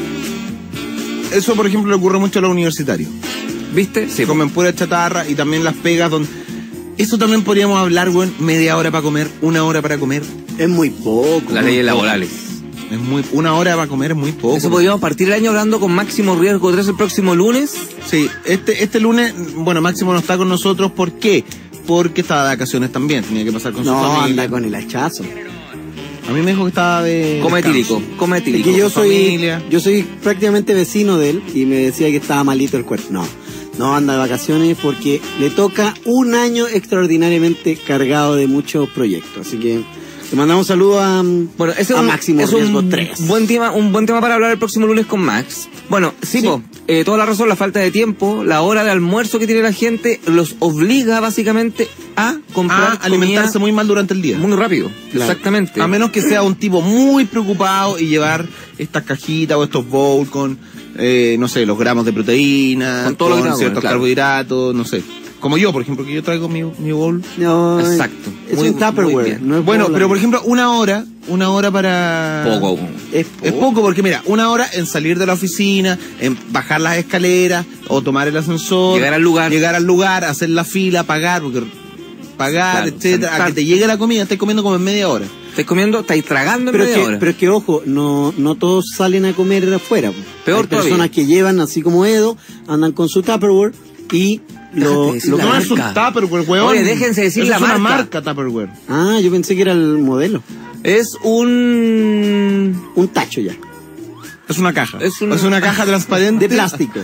Eso, por ejemplo, le ocurre mucho a los universitarios. ¿Viste? Sí. Que comen pura chatarra y también las pegas donde... Eso también podríamos hablar, weón, media hora para comer, una hora para comer. Es muy poco. Las muy leyes poco. laborales. Es muy, una hora para comer es muy poco. Eso podríamos partir el año hablando con Máximo Riesgo tres el próximo lunes. Sí, este, este lunes, bueno, Máximo no está con nosotros, ¿por qué? Porque estaba de vacaciones también, tenía que pasar con su No, familia. anda con el hachazo. A mí me dijo que estaba de... Come descanso. etílico, come Es etílico. que yo su soy, familia. yo soy prácticamente vecino de él y me decía que estaba malito el cuerpo. No, no anda de vacaciones porque le toca un año extraordinariamente cargado de muchos proyectos. Así que le mandamos un saludo a, Bueno, ese es a un, Máximo es Riesgo un tres. buen tema, un buen tema para hablar el próximo lunes con Max. Bueno, sí, Sí. po, eh, toda la razón, la falta de tiempo, la hora de almuerzo que tiene la gente los obliga básicamente a comprar A alimentarse comida muy mal durante el día. muy rápido. Claro. Exactamente. A menos que sea un tipo muy preocupado y llevar estas cajitas o estos bowls con, eh, no sé, los gramos de proteína, Con todo lo que tenga, ciertos claro. carbohidratos, no sé. Como yo, por ejemplo, que yo traigo mi, mi bowl. No, Exacto. Es Muy- un muy Tupperware. bien. No es Bueno, bola. pero por ejemplo, una hora, una hora para... Poco. Es, Es poco porque mira, una hora en salir de la oficina, en bajar las escaleras o tomar el ascensor, Llegar al lugar. llegar al lugar, hacer la fila, pagar, porque pagar, Claro, etcétera, a sentar. que te llegue la comida, estás comiendo como en media hora. Estáis comiendo, estáis tragando en Pero es, media que, hora. pero es que, ojo, no, no todos salen a comer afuera. po. Peor Hay personas todavía. que llevan, así como Edo, andan con su Tupperware y lo... Déjate decir lo la no comen. es un marca. Tupperware, weón. Oye, déjense decir Eso la es una marca. marca Tupperware. Ah, yo pensé que era el modelo. Es un... Un tacho ya. Es una caja. Es Es una- una, caja transparente. De plástico.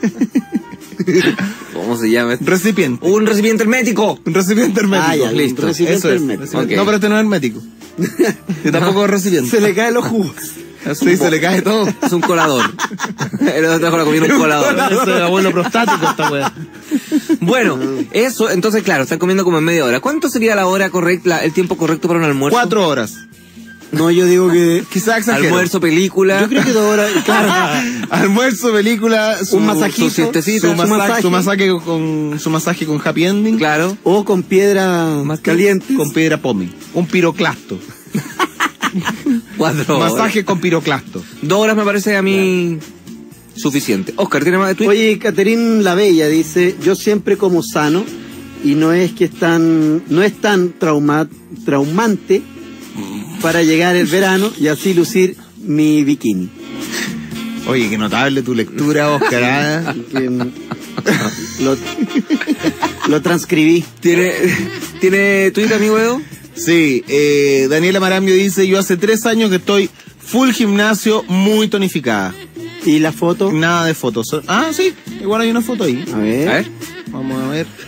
¿Cómo se llama? Recipiente. Un recipiente hermético. Un recipiente hermético. Ah, ya, un listo. recipiente Eso es. hermético. Recipiente. Ok. No, pero este no es hermético. Y tampoco es recipiente. Se le caen los jugos. Sí, se le cae todo. Es un colador. El otro trajo la comida en un colador. Ese es abuelo prostático esta weá. Bueno, eso, entonces claro, están comiendo como en media hora. ¿Cuánto sería la hora correcta, el tiempo correcto para un almuerzo? Cuatro horas. No, yo digo que... Quizá exagero. Almuerzo, película. Yo creo que dos horas... Claro. Almuerzo, película, su, Un masajito, su siestecita, su su, masaje, masaje. su masaje con su masaje con happy ending, Claro. O con piedra Más que- caliente. con piedra pomi, un piroclasto, Cuatro horas. masaje con piroclasto. Dos horas me parece a mí suficiente. Oscar, ¿tiene más de Twitter? Oye, Caterín La Bella dice, yo siempre como sano y no es que es tan, no es tan trauma, traumante para llegar el verano y así lucir mi bikini. Oye, qué notable tu lectura, Oscar. ¿eh? Que, lo, lo transcribí. ¿Tiene, ¿Tiene Twitter, amigo Edo? Sí, eh, Daniela Marambio dice, yo hace tres años que estoy full gimnasio, muy tonificada. ¿Y la foto? Nada de fotos. Ah, sí, igual hay una foto ahí. A ver. A ver. Vamos a ver.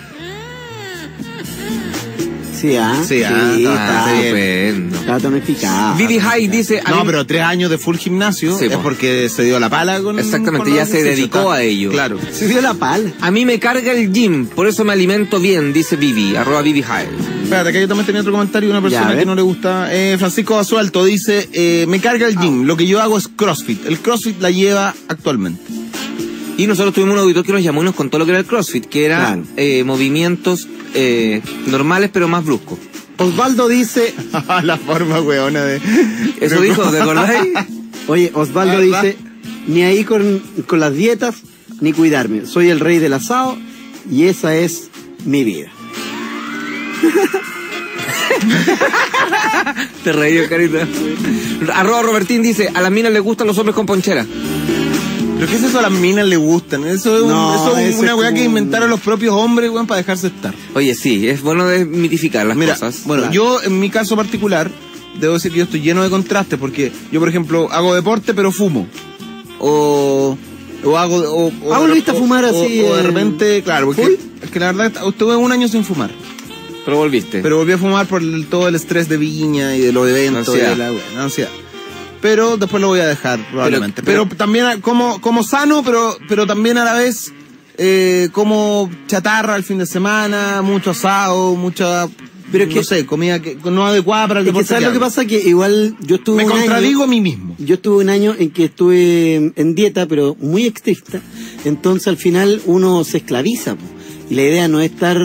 Sí, ah. Sí, ah, está, Ah, bien. estupendo. está tonificada. Vivi High dice... a No, mí- pero tres años de full gimnasio Sí, es po. porque se dio la pala con... Exactamente, con ya los se dieciocho, dedicó está- a ello. Claro. Se dio la pala. A mí me carga el gym, por eso me alimento bien, dice Vivi, arroba Vivi High. Espérate, que yo también tenía otro comentario de una Ya, a persona ver. que no le gusta. Eh, Francisco Basualto dice, eh, me carga el gym, lo que yo hago es CrossFit. El CrossFit la lleva actualmente. Y nosotros tuvimos un auditor que nos llamó y nos contó lo que era el CrossFit, que era Claro. eh, movimientos eh, normales pero más bruscos. Osvaldo dice, La forma weona de... Eso dijo, ¿te acordáis? oye, Osvaldo Ah, ¿verdad? dice, ni ahí con, con las dietas, ni cuidarme. Soy el rey del asado y esa es mi vida. Te reí, carita. Arroba Robertín dice, a las minas les gustan los hombres con ponchera. ¿Pero qué es eso? A las minas le gustan. Eso es, un- No, eso es eso una es weá como que un- inventaron los propios hombres, weón, para dejarse estar. Oye, sí, es bueno desmitificar las Mira, cosas. bueno, Claro. yo en mi caso particular, debo decir que yo estoy lleno de contrastes, porque yo, por ejemplo, hago deporte pero fumo. O... O hago... O, o, Ah, ¿volviste a o- fumar o- así, O, de eh, repente, claro, porque full? es que la verdad, estuve un año sin fumar. Pero volviste. Pero volví a fumar por el- todo el estrés de Viña y de los eventos. Ansiedad. Y de la, bueno, ansiedad. Pero después lo voy a dejar, probablemente. Pero, pero- también a- como, como sano, pero, pero también a la vez eh, como chatarra el fin de semana, mucho asado, mucha... Pero es no que- sé, comida que, no adecuada para el Es que deporte. ¿sabes lo que hago. pasa? Que igual yo estuve Me un contradigo año, a mí mismo. yo estuve un año en que estuve en dieta, pero muy estricta. Entonces al final uno se esclaviza. Po. Y la idea no es estar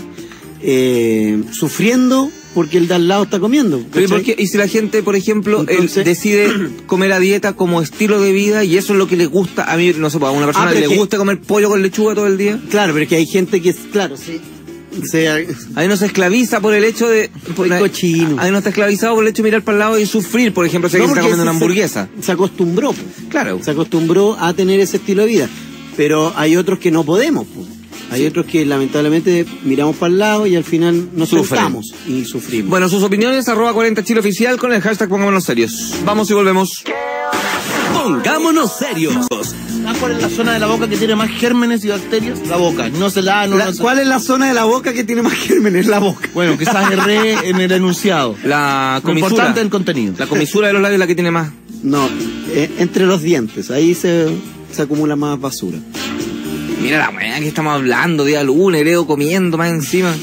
eh, sufriendo porque el de al lado está comiendo. Pero ¿y, por ¿cachai? qué? ¿Y si la gente, por ejemplo, él Entonces- decide comer a dieta como estilo de vida y eso es lo que le gusta? A mí, no sé, a una persona Ah, que pero le es que- gusta comer pollo con lechuga todo el día. Claro, pero es que hay gente que es, claro, sí. Se, Ahí no se esclaviza por el hecho de... Por, Muy cochino. Ahí no está esclavizado por el hecho de mirar para el lado y sufrir, por ejemplo, si No, alguien está porque comiendo una se- hamburguesa. Se, se acostumbró, po. Claro. Se acostumbró a tener ese estilo de vida. Pero hay otros que no podemos, po. Hay Sí. otros que lamentablemente miramos para el lado y al final nos Sufren. sentamos y sufrimos. Bueno, sus opiniones, arroba cuarenta Chile Oficial con el hashtag Pongámonos Serios. Vamos y volvemos. Pongámonos serios. ¿Sabes cuál es la zona de la boca que tiene más gérmenes y bacterias? La boca. No se la... No, La- no se- ¿Cuál es la zona de la boca que tiene más gérmenes? La boca. Bueno, quizás erré en el enunciado. La Lo comisura. importante es el contenido. La comisura de los labios es la que tiene más. No, eh, entre los dientes. Ahí se, se acumula más basura. Mira la weá que estamos hablando, día lunes, Heredo comiendo más encima.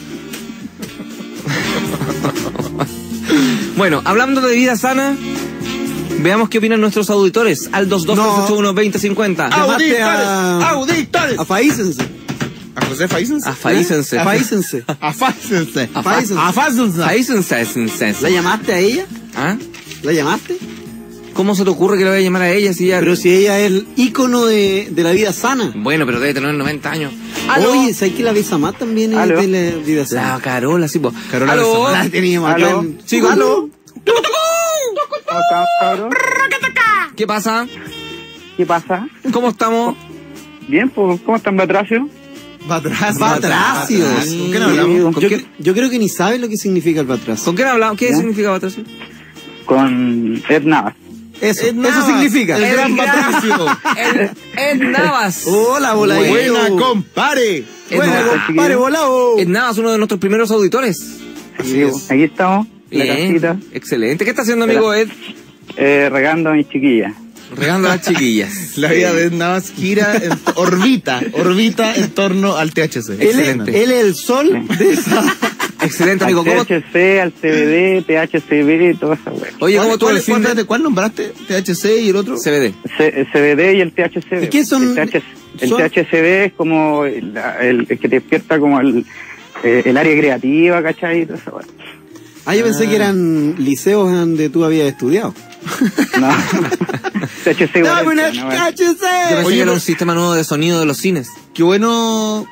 Bueno, hablando de vida sana, veamos qué opinan nuestros auditores al dos dos tres ocho uno dos cero cinco cero. Llamaste a- ¡Auditores! Afáícense. ¿A José Faísense? Afáícense. Afáícense. Afáísense. Afáícense. Afáísense. Afáícense. ¿La llamaste a ella? ¿Ah? ¿La llamaste? ¿Cómo se te ocurre que le voy a llamar a ella si ya... Pero si ella es el ícono de, de la vida sana. Bueno, pero debe tener noventa años. Oye, ¿sabes que la Besamá también es ¿Aló? de la vida La sana? Carola, sí, pues. Carola ¿Aló? Besamá. La teníamos acá. ¿Aló? en- Sí, ¿cómo? ¿Aló? ¿Cómo están, cabros? ¿Qué pasa? ¿Qué pasa? ¿Cómo estamos? Bien, pues, ¿cómo están, Batracio? Batracio. Batracios. ¿Con quién hablamos? ¿Con Yo, quién, yo creo que ni sabe lo que significa el batracio. ¿Con quién hablamos? ¿Qué ¿Ya? significa Batracio? Con Ed Navas. Eso, Ed Navas, eso significa. el gran Batracio. El, Ed Navas. Hola, hola. Buena, compare. Ed Buena, Navas. compadre, volado. Ed Navas, uno de nuestros primeros auditores. Sí, pues, aquí estamos, en la Bien, casita, excelente. ¿Qué está haciendo, amigo Ed? eh, regando a mis chiquillas. Regando a las chiquillas. La vida de Navas gira, en, orbita, orbita en torno al T H C. Él es, Excelente. él es el sol de esa. Excelente, Al amigo. ¿Cómo? T H C, al C B D, T H C B, toda esa wea. Oye, ¿cómo tú ¿Cuál, el cuál, fin cuál, de... ¿Cuál nombraste? ¿T H C y el otro? C B D. C- CBD y el T H C B. ¿Y qué son? El, T H el son- T H C B es como el, el- el que te despierta como el, eh, el área creativa, ¿cachai? Y toda esa wea. Ah, yo pensé que eran liceos donde tú habías estudiado. No. T H C ¡Dame una igual, ¿no? T H C! Yo pensé Oye, que era pero- un sistema nuevo de sonido de los cines. Qué bueno.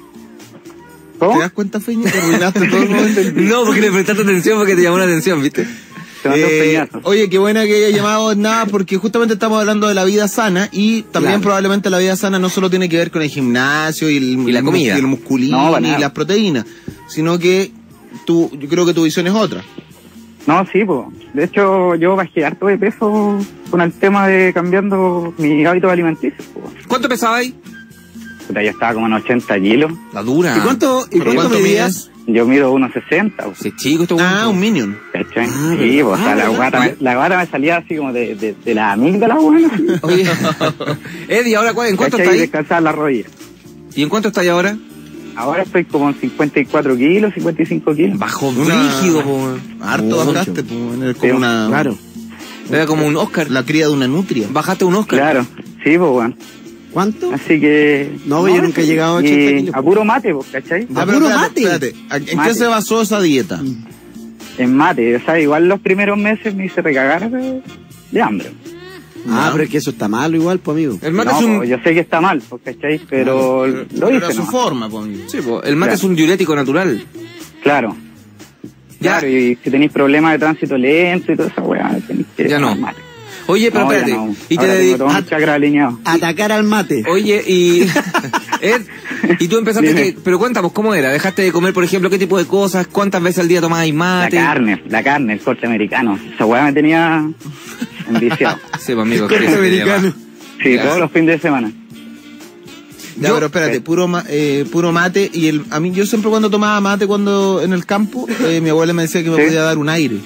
¿Cómo? ¿Te das cuenta, Feña? Que arruinaste todo el momento. No, porque le prestaste atención porque te llamó la atención, ¿viste? Se mandó un Eh, peñazo. oye, qué buena que haya llamado nada, porque justamente estamos hablando de la vida sana y también Claro. probablemente la vida sana no solo tiene que ver con el gimnasio y, el, Y la comida. y el musculín No, para y nada. las proteínas, sino que tú, yo creo que tu visión es otra. No, sí, pues. De hecho, yo bajé harto de peso con el tema de cambiando mis hábitos alimenticios, po. ¿Cuánto pesaba ahí? Puta, yo estaba como en ochenta kilos. La dura. ¿Y cuánto, y cuánto, ¿Cuánto medías? Yo mido uno sesenta, po. Sí, chico, esto Ah, bueno. un minion. ¿Cachai? Ah, Sí, pues, o sea, ah, la ¿verdad? guata, me, la guata me salía así como de, de, de la amígdala, bueno. Oye, Eddie, ¿ahora cuál- en cuánto está ¿Cachai? Y ahí? descansar la rodilla. ¿Y en cuánto está ahí ahora? Ahora estoy como en cincuenta y cuatro kilos, cincuenta y cinco kilos. Bajo Una- rígido, po. Harto Mucho. bajaste, pues, eres Sí, como una, Claro. Era como un Oscar. la cría de una nutria. Bajaste un Oscar. Claro, sí, pues, bueno. ¿Cuánto? Así que... No, yo nunca he llegado a ochenta y kilos. A puro mate, pues, ¿cachai? Ya, ¿A pero puro espérate, mate? espérate, ¿en Mate. qué se basó esa dieta? En mate, o sea, igual los primeros meses me hice recagar de, de hambre. Ah, pero es que eso está malo igual, pues, amigo. El mate No, es un... pues, yo sé que está mal, pues, ¿cachai? Pero Pero lo era hice, su ¿no? forma, pues, amigo. Sí, po, el mate Claro. es un diurético natural. Claro. Ya. Claro, y si tenéis problemas de tránsito lento y toda esa weá, tenéis que Ya no. tomar mate. Oye, pero No, ya espérate. no. Y te Ahora tengo dedicas... todo un chakra alineado. Atacar al mate. Oye, y... Ed, y tú empezaste Dime. que... Pero cuéntanos, ¿cómo era? ¿Dejaste de comer, por ejemplo, qué tipo de cosas? ¿Cuántas veces al día tomabas La mate? carne, la carne, el corte americano. Esa weá me tenía enviciado. Sí, pues, amigo. Corte que se americano. lleva. Sí, Ya. todos los fines de semana. Ya, Yo- pero espérate, puro, ma- eh, puro mate. Y el, a mí, yo siempre cuando tomaba mate cuando en el campo, eh, mi abuela me decía que me Sí. podía dar un aire.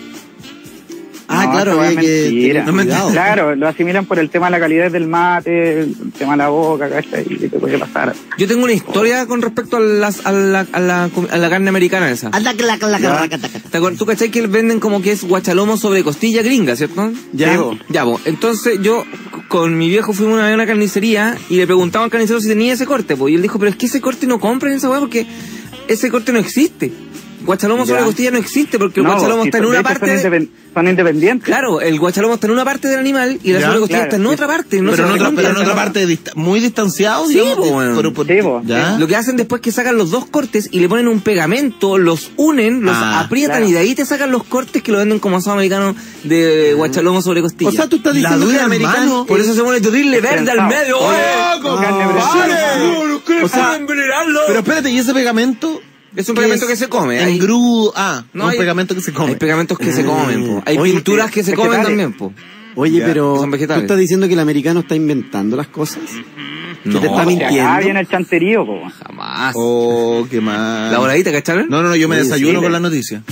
Ah, No, claro, esa weá había es que mentira. tener cuidado. Claro, lo asimilan por el tema de la calidad del mate, el tema de la boca, ¿cachai? Y te puede pasar. Yo tengo una historia con respecto a, las, a, la, a, la, a la carne americana esa. Ataca, la, la, Ya. la, la, la. ¿Te acuerdas? ¿Tú cachai que venden como que es guachalomo sobre costilla gringa, cierto? Ya. Sí, bo. Ya, pues. Entonces yo c- con mi viejo fuimos una vez a una carnicería y le preguntaba al carnicero si tenía ese corte, pues. Y él dijo, pero es que ese corte no compren esa weá porque ese corte no existe. Guachalomo sobre Ya. costilla no existe porque el No, guachalomo si está en son- una de hecho, parte... Son, de- independ- son independientes. Claro, el guachalomo está en una parte del animal y la Ya, sobre costilla claro, está en sí. otra parte. No pero, se en otra, reconoce. pero en otra parte dista- muy distanciado, Sí, digamos, po, bueno. pero por- Sí, po. ya. Lo que hacen después es que sacan los dos cortes y le ponen un pegamento, los unen, los Ah, aprietan claro. y de ahí te sacan los cortes que lo venden como asado americano de guachalomo sobre costilla. O sea, tú estás La diciendo que dura, el americano... hermano. Por eso se pone terrible verde al Pensado. medio. Oye, ¡Oye! con carne no, preciosa. ¡Vale! O sea, Pero espérate, ¿y ese pegamento? Es un ¿qué pegamento es? que se come. En Hay, grudo. Ah, No, un hay- pegamento que se come. hay pegamentos que se comen, po. Hay Oye, pinturas que se comen vegetales. también, po. Oye, Ya, pero que son ¿tú vegetales. estás diciendo que el americano está inventando las cosas? No, te está O sea, mintiendo? acá viene el chanterío, po. jamás. Oh, qué mal. La voladita, ¿cacharon? No, no, no, yo me Sí, desayuno sí, con le- la noticia.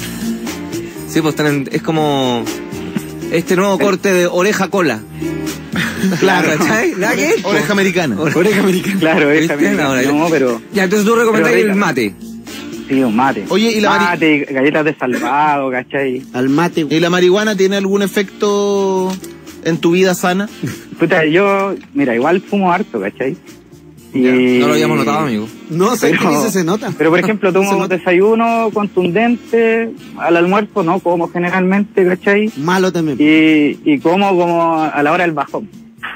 Sí, pues están en- es como este nuevo corte de oreja-cola. Claro. ¿Cachai? ¿Nada que ver, po? Oreja americana. Oreja americana. Claro, ¿Viste? esa Ahora, No, pero... Ya, entonces tú recomendás Pero el rica. mate. Sí, un mate. Oye, ¿y la mari- Mate, galletas de salvado, ¿cachai? Al mate. ¿Y la marihuana tiene algún efecto en tu vida sana? Puta, yo... Mira, igual fumo harto, ¿cachai? Y... No lo habíamos notado, amigo. No sé Pero- qué dice, se nota. Pero, por ejemplo, Se tomo nota. desayuno contundente, al almuerzo no como generalmente, ¿cachai? Malo también. Y, y como como a la hora del bajón.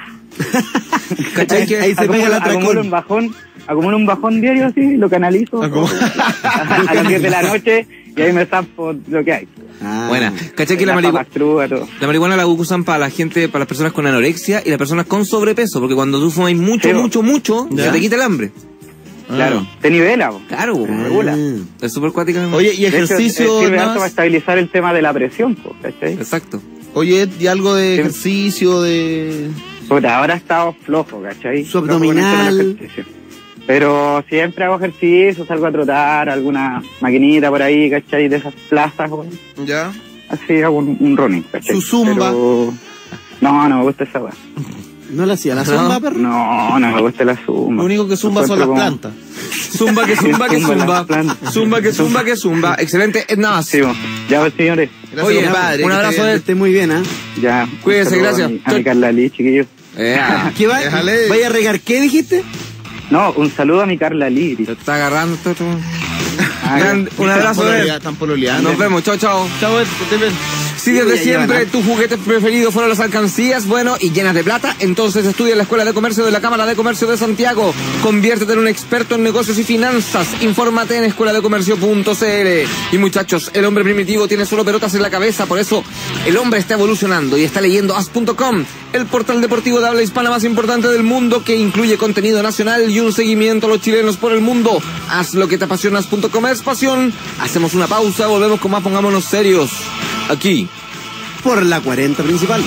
¿Cachai? Que Ahí se pega Acumulo, la acumulo un tracón. bajón, acumulo un bajón diario así, lo canalizo Acumu- a, a las diez de la noche y ahí me zampo lo que hay. Ah. Buena. ¿Cachai que la, Las marihuana papas crudas, todo. la marihuana la usan para la gente, para las personas con anorexia y las personas con sobrepeso? Porque cuando tú fumas mucho, Sí, bo. mucho, mucho, Ya. se te quita el hambre. Claro, te nivela, po. Claro, bo. Ah. regula. Es súper cuática. Oye, ¿y De hecho, ejercicio? eh, sirve nada harto para más? estabilizar el tema de la presión, po, ¿cachai? Exacto. Oye, ¿y algo de Sí. ejercicio, de...? Puta, ahora he estado flojo, ¿cachai? Su Flojo con el tema del abdominal. ejercicio. Pero siempre hago ejercicio, salgo a trotar, alguna maquinita por ahí, ¿cachai? De esas plazas, weón. ¿Ya? Así hago un, un running, ¿cachai? Su zumba. Pero... No, no me gusta esa weá. ¿No le hacía la zumba, perro? No, no me gusta la zumba. Lo único que zumba son las Encuentro como- plantas. Zumba que zumba que Zumba, zumba. las plantas. Zumba que zumba que zumba. Excelente. Es nada más. Sí, bo. Ya, pues, señores. Gracias, Oye, compadre, un que abrazo esté de- bien. Esté muy bien, ¿ah? Ya. Cuídense, Un saludo gracias. A mi, a mi Carla Lee, chiquillos. Eh, ah, ¿Qué va? Déjale. ¿Vaya a regar qué dijiste? No, un saludo a mi Carla Lee. te está agarrando todo. Ah, Gran- un abrazo, Están Ed. pololea- Están pololeando. Nos vemos, chao, chao. Chao, Ed, que estés bien. Si desde ya siempre llevan, ¿eh? tus juguetes preferidos fueron las alcancías, bueno, y llenas de plata, entonces estudia en la Escuela de Comercio de la Cámara de Comercio de Santiago. Conviértete en un experto en negocios y finanzas. Infórmate en escuela de comercio punto c l. Y muchachos, el hombre primitivo tiene solo pelotas en la cabeza, por eso el hombre está evolucionando y está leyendo as punto com, el portal deportivo de habla hispana más importante del mundo, que incluye contenido nacional y un seguimiento a los chilenos por el mundo. Haz lo que te apasiona, as punto com es pasión. Hacemos una pausa, volvemos con más Pongámonos Serios. Aquí. Por la cuarenta principales.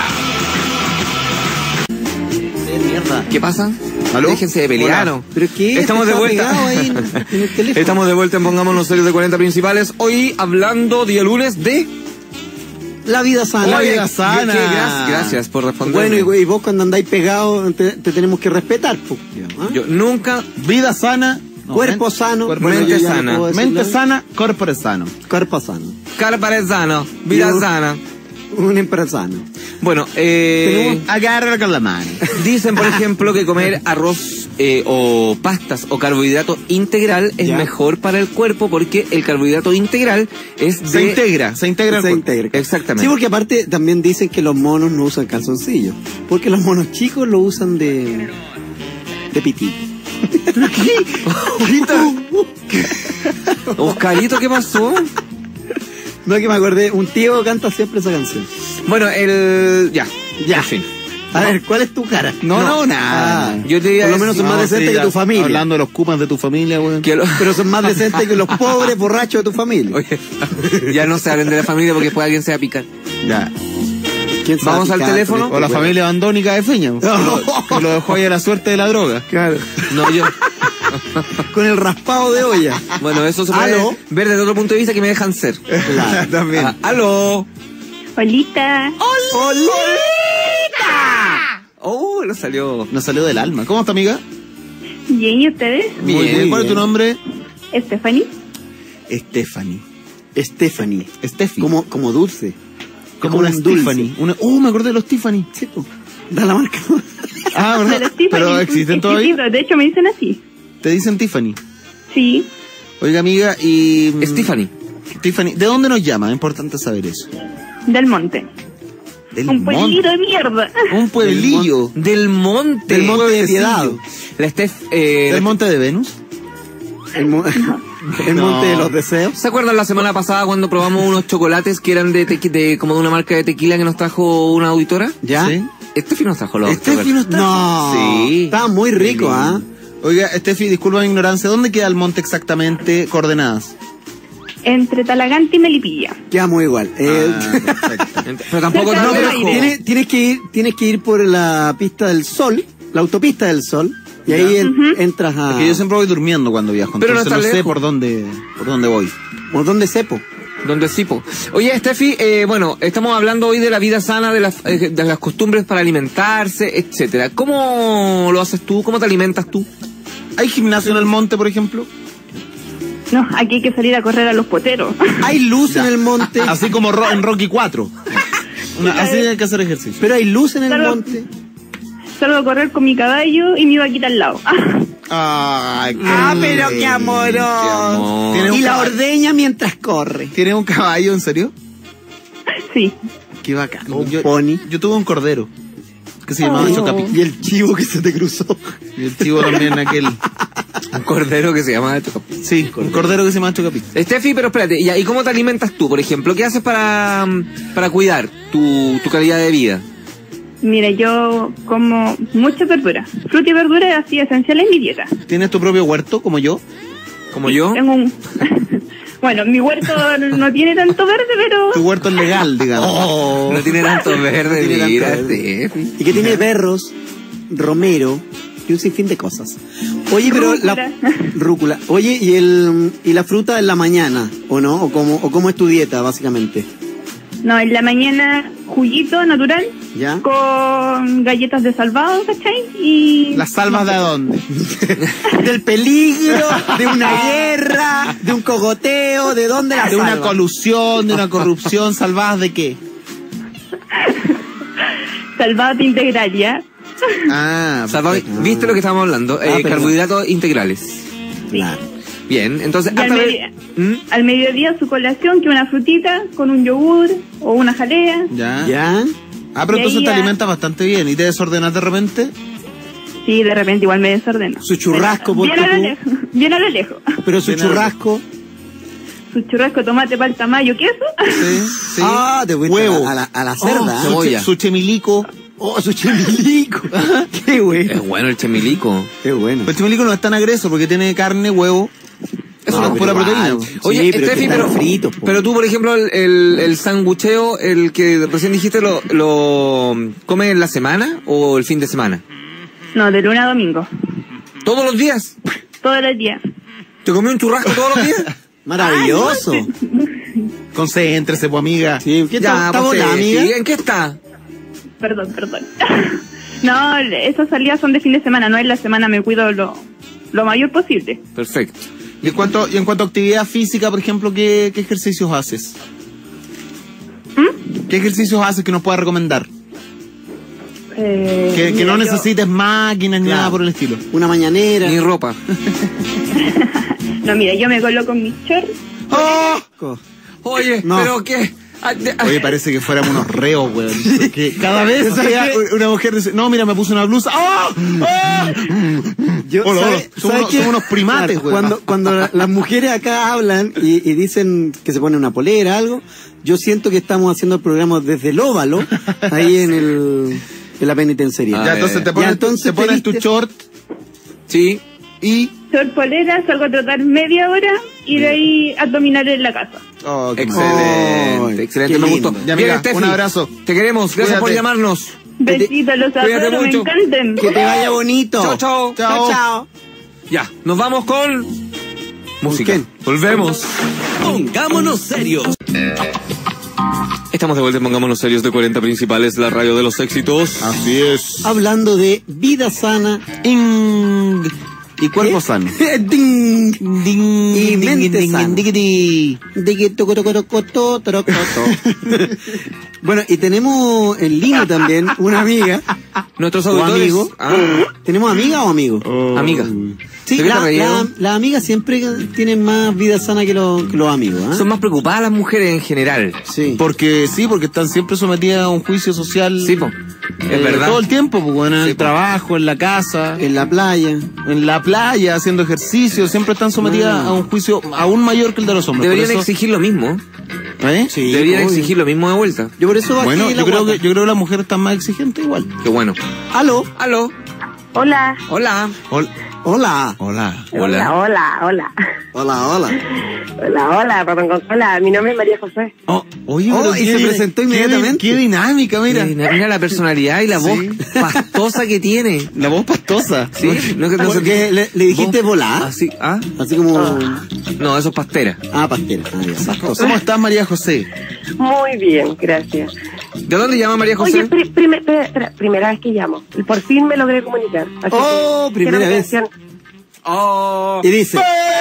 Mierda. ¿Qué pasa? ¿Aló? Déjense de pelear. Hola. ¿Pero qué? Estamos de Está vuelta. pegado ahí en, en el teléfono. Estamos de vuelta en Pongámonos Serios de cuarenta principales. Hoy hablando día lunes de... La vida sana. La Oye, vida sana. qué- qué gracias, gracias por responder. Bueno, y, y vos cuando andáis pegados te, te tenemos que respetar, po, ¿ah? Yo nunca... Vida sana. no, Cuerpo men- sano. cuerpo- Bueno, mente yo ya no sana. puedo decirlo. Mente sana, cuerpo sano. Cuerpo sano. Carpare sano, vida Yo- sana. Un empresario. Bueno, eh... Tenemos- Agárralo con la mano. Dicen, por ejemplo, que comer arroz eh, o pastas o carbohidrato integral es Ya. mejor para el cuerpo porque el carbohidrato integral es de... Se integra, se integra al Se cuerpo. integra. Exactamente. Sí, porque aparte también dicen que los monos no usan calzoncillos. Porque los monos chicos lo usan de. de pití. Oscarito, ¿qué pasó? No, que me acordé, un tío canta siempre esa canción. Bueno, el... Ya, Ya. en fin. A ver, ¿cuál es tu cara? No, no, nada. Ah, Yo te iba a por lo menos decir- son más No, decentes sí, que tu ya, familia. Hablando de los cumas de tu familia, güey. Que lo- Pero son más decentes que los pobres borrachos de tu familia. Oye, ya no se hablen de la familia porque después alguien se va a picar. Ya. ¿Quién sabe Vamos al picar, teléfono. con O la este familia abandónica de Feña. Que lo, que lo dejó ahí a la suerte de la droga. Claro. No, yo... Con el raspado de olla. Bueno, eso se puede ¿Aló? ver desde otro punto de vista que me dejan ser. Claro. También. Ah, ¡aló! Olita. Oh, lo salió. Nos salió del alma. ¿Cómo está, amiga? Bien, ¿y ustedes? Muy Bien, bien. ¿Cuál es tu bien. nombre? Stephanie. Stephanie. Stephanie. Steffi. Como, como dulce. Como una un dulce. Stephanie. Una... Oh, me acordé de los Tiffany. Sí, po. Da la marca. Ah, De ¿verdad? los Tiffany. Pero existen Sí, todavía. pero de hecho me dicen así. Te dicen Tiffany. Sí. Oiga, amiga, y... mm, Stephanie. Tiffany, ¿de dónde nos llama? Es importante saber eso. Del monte. Del Un pueblito de mierda. Un pueblillo. Del monte. Del monte de Piedad. La Steph, eh, ¿Del la- monte de Venus? El, mo- el No. monte de los deseos. ¿Se acuerdan la semana pasada cuando probamos unos chocolates que eran de, tequi- de como de una marca de tequila que nos trajo una auditora? ¿Ya? Sí. Steffi nos trajo los Steffi nos trajo. No. Sí. Estaba muy rico, Sí. ¿ah? Oiga, Steffi, disculpa mi ignorancia. ¿Dónde queda el monte exactamente? Coordenadas. Entre Talagante y Melipilla. Queda muy igual. Eh, Ah, perfecto. Pero tampoco Cerca tan no, del pero lejos. aire. tienes, tienes que ir, tienes que ir por la pista del sol, la autopista del sol, y ahí en- Ujú. entras a. Porque yo siempre voy durmiendo cuando viajo, Pero no entonces está no, sé lejos. por dónde, por dónde voy. ¿Por dónde sepo? Donde sí, po. Oye, Steffi, eh, bueno, estamos hablando hoy de la vida sana, de las, eh, de las costumbres para alimentarse, etcétera. ¿Cómo lo haces tú? ¿Cómo te alimentas tú? ¿Hay gimnasio en el monte, por ejemplo? No, aquí hay que salir a correr a los poteros. Hay luz en el monte, Así como Ro- en Rocky cuatro. Una- así hay que hacer ejercicio. pero hay luz en el Claro. monte. Salgo a correr con mi caballo y mi vaquita al lado. Ay, qué Ah, pero qué lindo. amoroso. amor. ¿Tienes Y un, la caballo? ordeña mientras corre. ¿Tienes un caballo, en serio? Sí. Qué bacán. Un yo, pony. yo tuve un cordero que se llamaba Oh. Chocapic. Y el chivo que se te cruzó. Y el chivo también aquel. Un cordero que se llama Chocapic. Sí, un cordero que se llama Chocapic. Steffi, pero espérate, ya, ¿y cómo te alimentas tú, por ejemplo? ¿Qué haces para, mm, para cuidar tu, tu calidad de vida? Mira, yo como mucha verdura. Fruta y verdura es así esencial en mi dieta. ¿Tienes tu propio huerto como yo? ¿Como yo? Tengo un... Bueno, mi huerto no tiene tanto verde, pero... Tu huerto es legal, digamos. No tiene tanto verde, No tiene mira, tanto verde. Steffi. Y que tiene berros, romero y un sinfín de cosas. Oye, pero la Rúcula. rúcula. Oye, y el y la fruta en la mañana, ¿o no? ¿O cómo, o cómo es tu dieta, básicamente? No, en la mañana juguito natural ¿Ya? con galletas de salvado, ¿cachai? Y... ¿Las salvas de dónde? Del peligro, de una guerra, de un cogoteo, ¿de dónde la De una salva? colusión, de una corrupción, ¿salvadas de qué? Salvado integral, ¿ya? Ah, Salva- perfecto. ¿Viste lo que estábamos hablando? Eh, Ah, perdón. carbohidratos integrales. Claro. Bien, entonces... Y al, hasta ver- medi- ¿Mm? al mediodía su colación, que una frutita con un yogur o una jalea. Ya. ¿Ya? Ah, pero Y entonces ahí te ya- alimentas bastante bien. ¿Y te desordenas de repente? Sí, de repente igual me desordeno. Su churrasco, Bien ponte a lo tú. lejos. Bien a lo lejos. Pero su Bien, churrasco. Su churrasco, tomate, palta, mayo, queso. Sí, sí. Ah, te fuiste Huevo. a la, a la cerda. Oh, ¿ah? su, cebolla. che- su chemilico. Oh, su chemilico. Qué bueno. Es bueno el chemilico. Qué bueno. Pero el chemilico no es tan agreso porque tiene carne, huevo. Eso No, es pura pero proteína. igual. po. Oye, Sí, pero Steffi, que pero, están fritos, po. pero tú, por ejemplo, el, el, el sangucheo, el que recién dijiste, ¿lo, lo comes en la semana o el fin de semana? No, de lunes a domingo. ¿Todos los días? Todos los días. ¿Te comí un churrasco todos los días? Maravilloso. Concéntrese, pues, amiga. Sí, ¿qué Ya, tal? ¿Está pues, volada, sí, amiga? ¿en qué está? Perdón, perdón. No, esas salidas son de fin de semana, no en la semana me cuido lo, lo mayor posible. Perfecto. Y en cuanto, y en cuanto a actividad física, por ejemplo, ¿qué, qué ejercicios haces? ¿Qué ejercicios haces que nos puedas recomendar? Eh, Que, que mira, no yo- necesites máquinas ni Claro. nada por el estilo. Una mañanera. Ni ropa. No, mira, yo me coloco mis shorts. ¡Oh! Oye, No. ¿pero qué? Ah, de- ah, Oye, parece que fuéramos unos reos, weón. Porque cada vez ¿Sabes que qué? una mujer dice, no, mira, me puse una blusa. ¡Oh! ¡Oh! Yo, Hola, ¿sabe- hola. Somos sabe unos- qué? somos unos primates, Claro, güey. Cuando, cuando la- las mujeres acá hablan y, y dicen que se pone una polera, algo, yo siento que estamos haciendo el programa desde el óvalo, ahí en el en la penitenciaría. Ah, Ya, entonces te Ya, pones, entonces te pones te tu viste- short Sí. y... Short polera, salgo a trotar media hora y de ahí abdominales en la casa. Oh, qué Excelente, Oh, excelente, qué me lindo. gustó. Ya, Bien, amiga, Steffi, un abrazo. Te queremos, gracias por Cuídate. llamarnos. Besitos, los Cuídate adoro, me mucho. encantan. Que te vaya bonito. Chao, chao. Chao, chao. Ya, nos vamos con música. quién? Volvemos. Pongámonos serios. Estamos de vuelta en Pongámonos Serios de cuarenta Principales, la radio de los éxitos. Así es. Hablando de vida sana. Ing. Y cuerpo ¿Qué? sano. Ding. Ding, Y ding, mente ding, sana. ding, ding. Digi, toco, toco, toco, to, toroco, to. Bueno, y tenemos en línea también una amiga Nuestros o auditores. amigo. Ah, ¿Tenemos amiga o amigo? amiga. Sí, ¿Te viste la, reído? la, las amigas siempre tienen más vida sana que, los que los amigos, ¿ah? Son más preocupadas las mujeres en general. Sí. Porque sí, porque están siempre sometidas a un juicio social. Sí, po. Es eh, verdad. Todo el tiempo, pues, bueno, en Sí, el po. trabajo, en la casa, En la playa. en la playa, haciendo ejercicio, siempre están sometidas Mm. a un juicio aún mayor que el de los hombres. Deberían Por eso- exigir lo mismo. ¿Eh? Sí, Deberían obvio. exigir lo mismo de vuelta. Yo por eso bajé Bueno, la yo creo, guata. que, yo creo que las mujeres están más exigentes igual. Qué bueno. Aló. Aló. Hola. Hola. Hola. Hola. Hola. Hola, hola, hola. Hola, hola. Hola, hola, perdón, con hola. Mi nombre es María José. Oh, oye, Oh, pero y qué- se presentó qué- inmediatamente. Qué, dinámica, mira. Mira, mira la personalidad y la voz Sí. pastosa que tiene. La voz pastosa. Sí, no que no se Porque le, le dijiste volá. Así, ¿ah? Así como. No, eso es pastera. Ah, pastera. Ah, ya. ¿Cómo estás, María José? Muy bien, gracias. ¿De dónde llama María José? Oye, pri- prime- espera, espera, primera vez que llamo. Y por fin me logré comunicar. Así Oh, que primera quiero mi vez. canción. Oh. Y dice.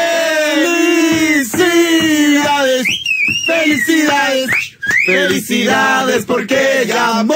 ¡Felicidades! ¡Felicidades! ¡Felicidades porque llamó!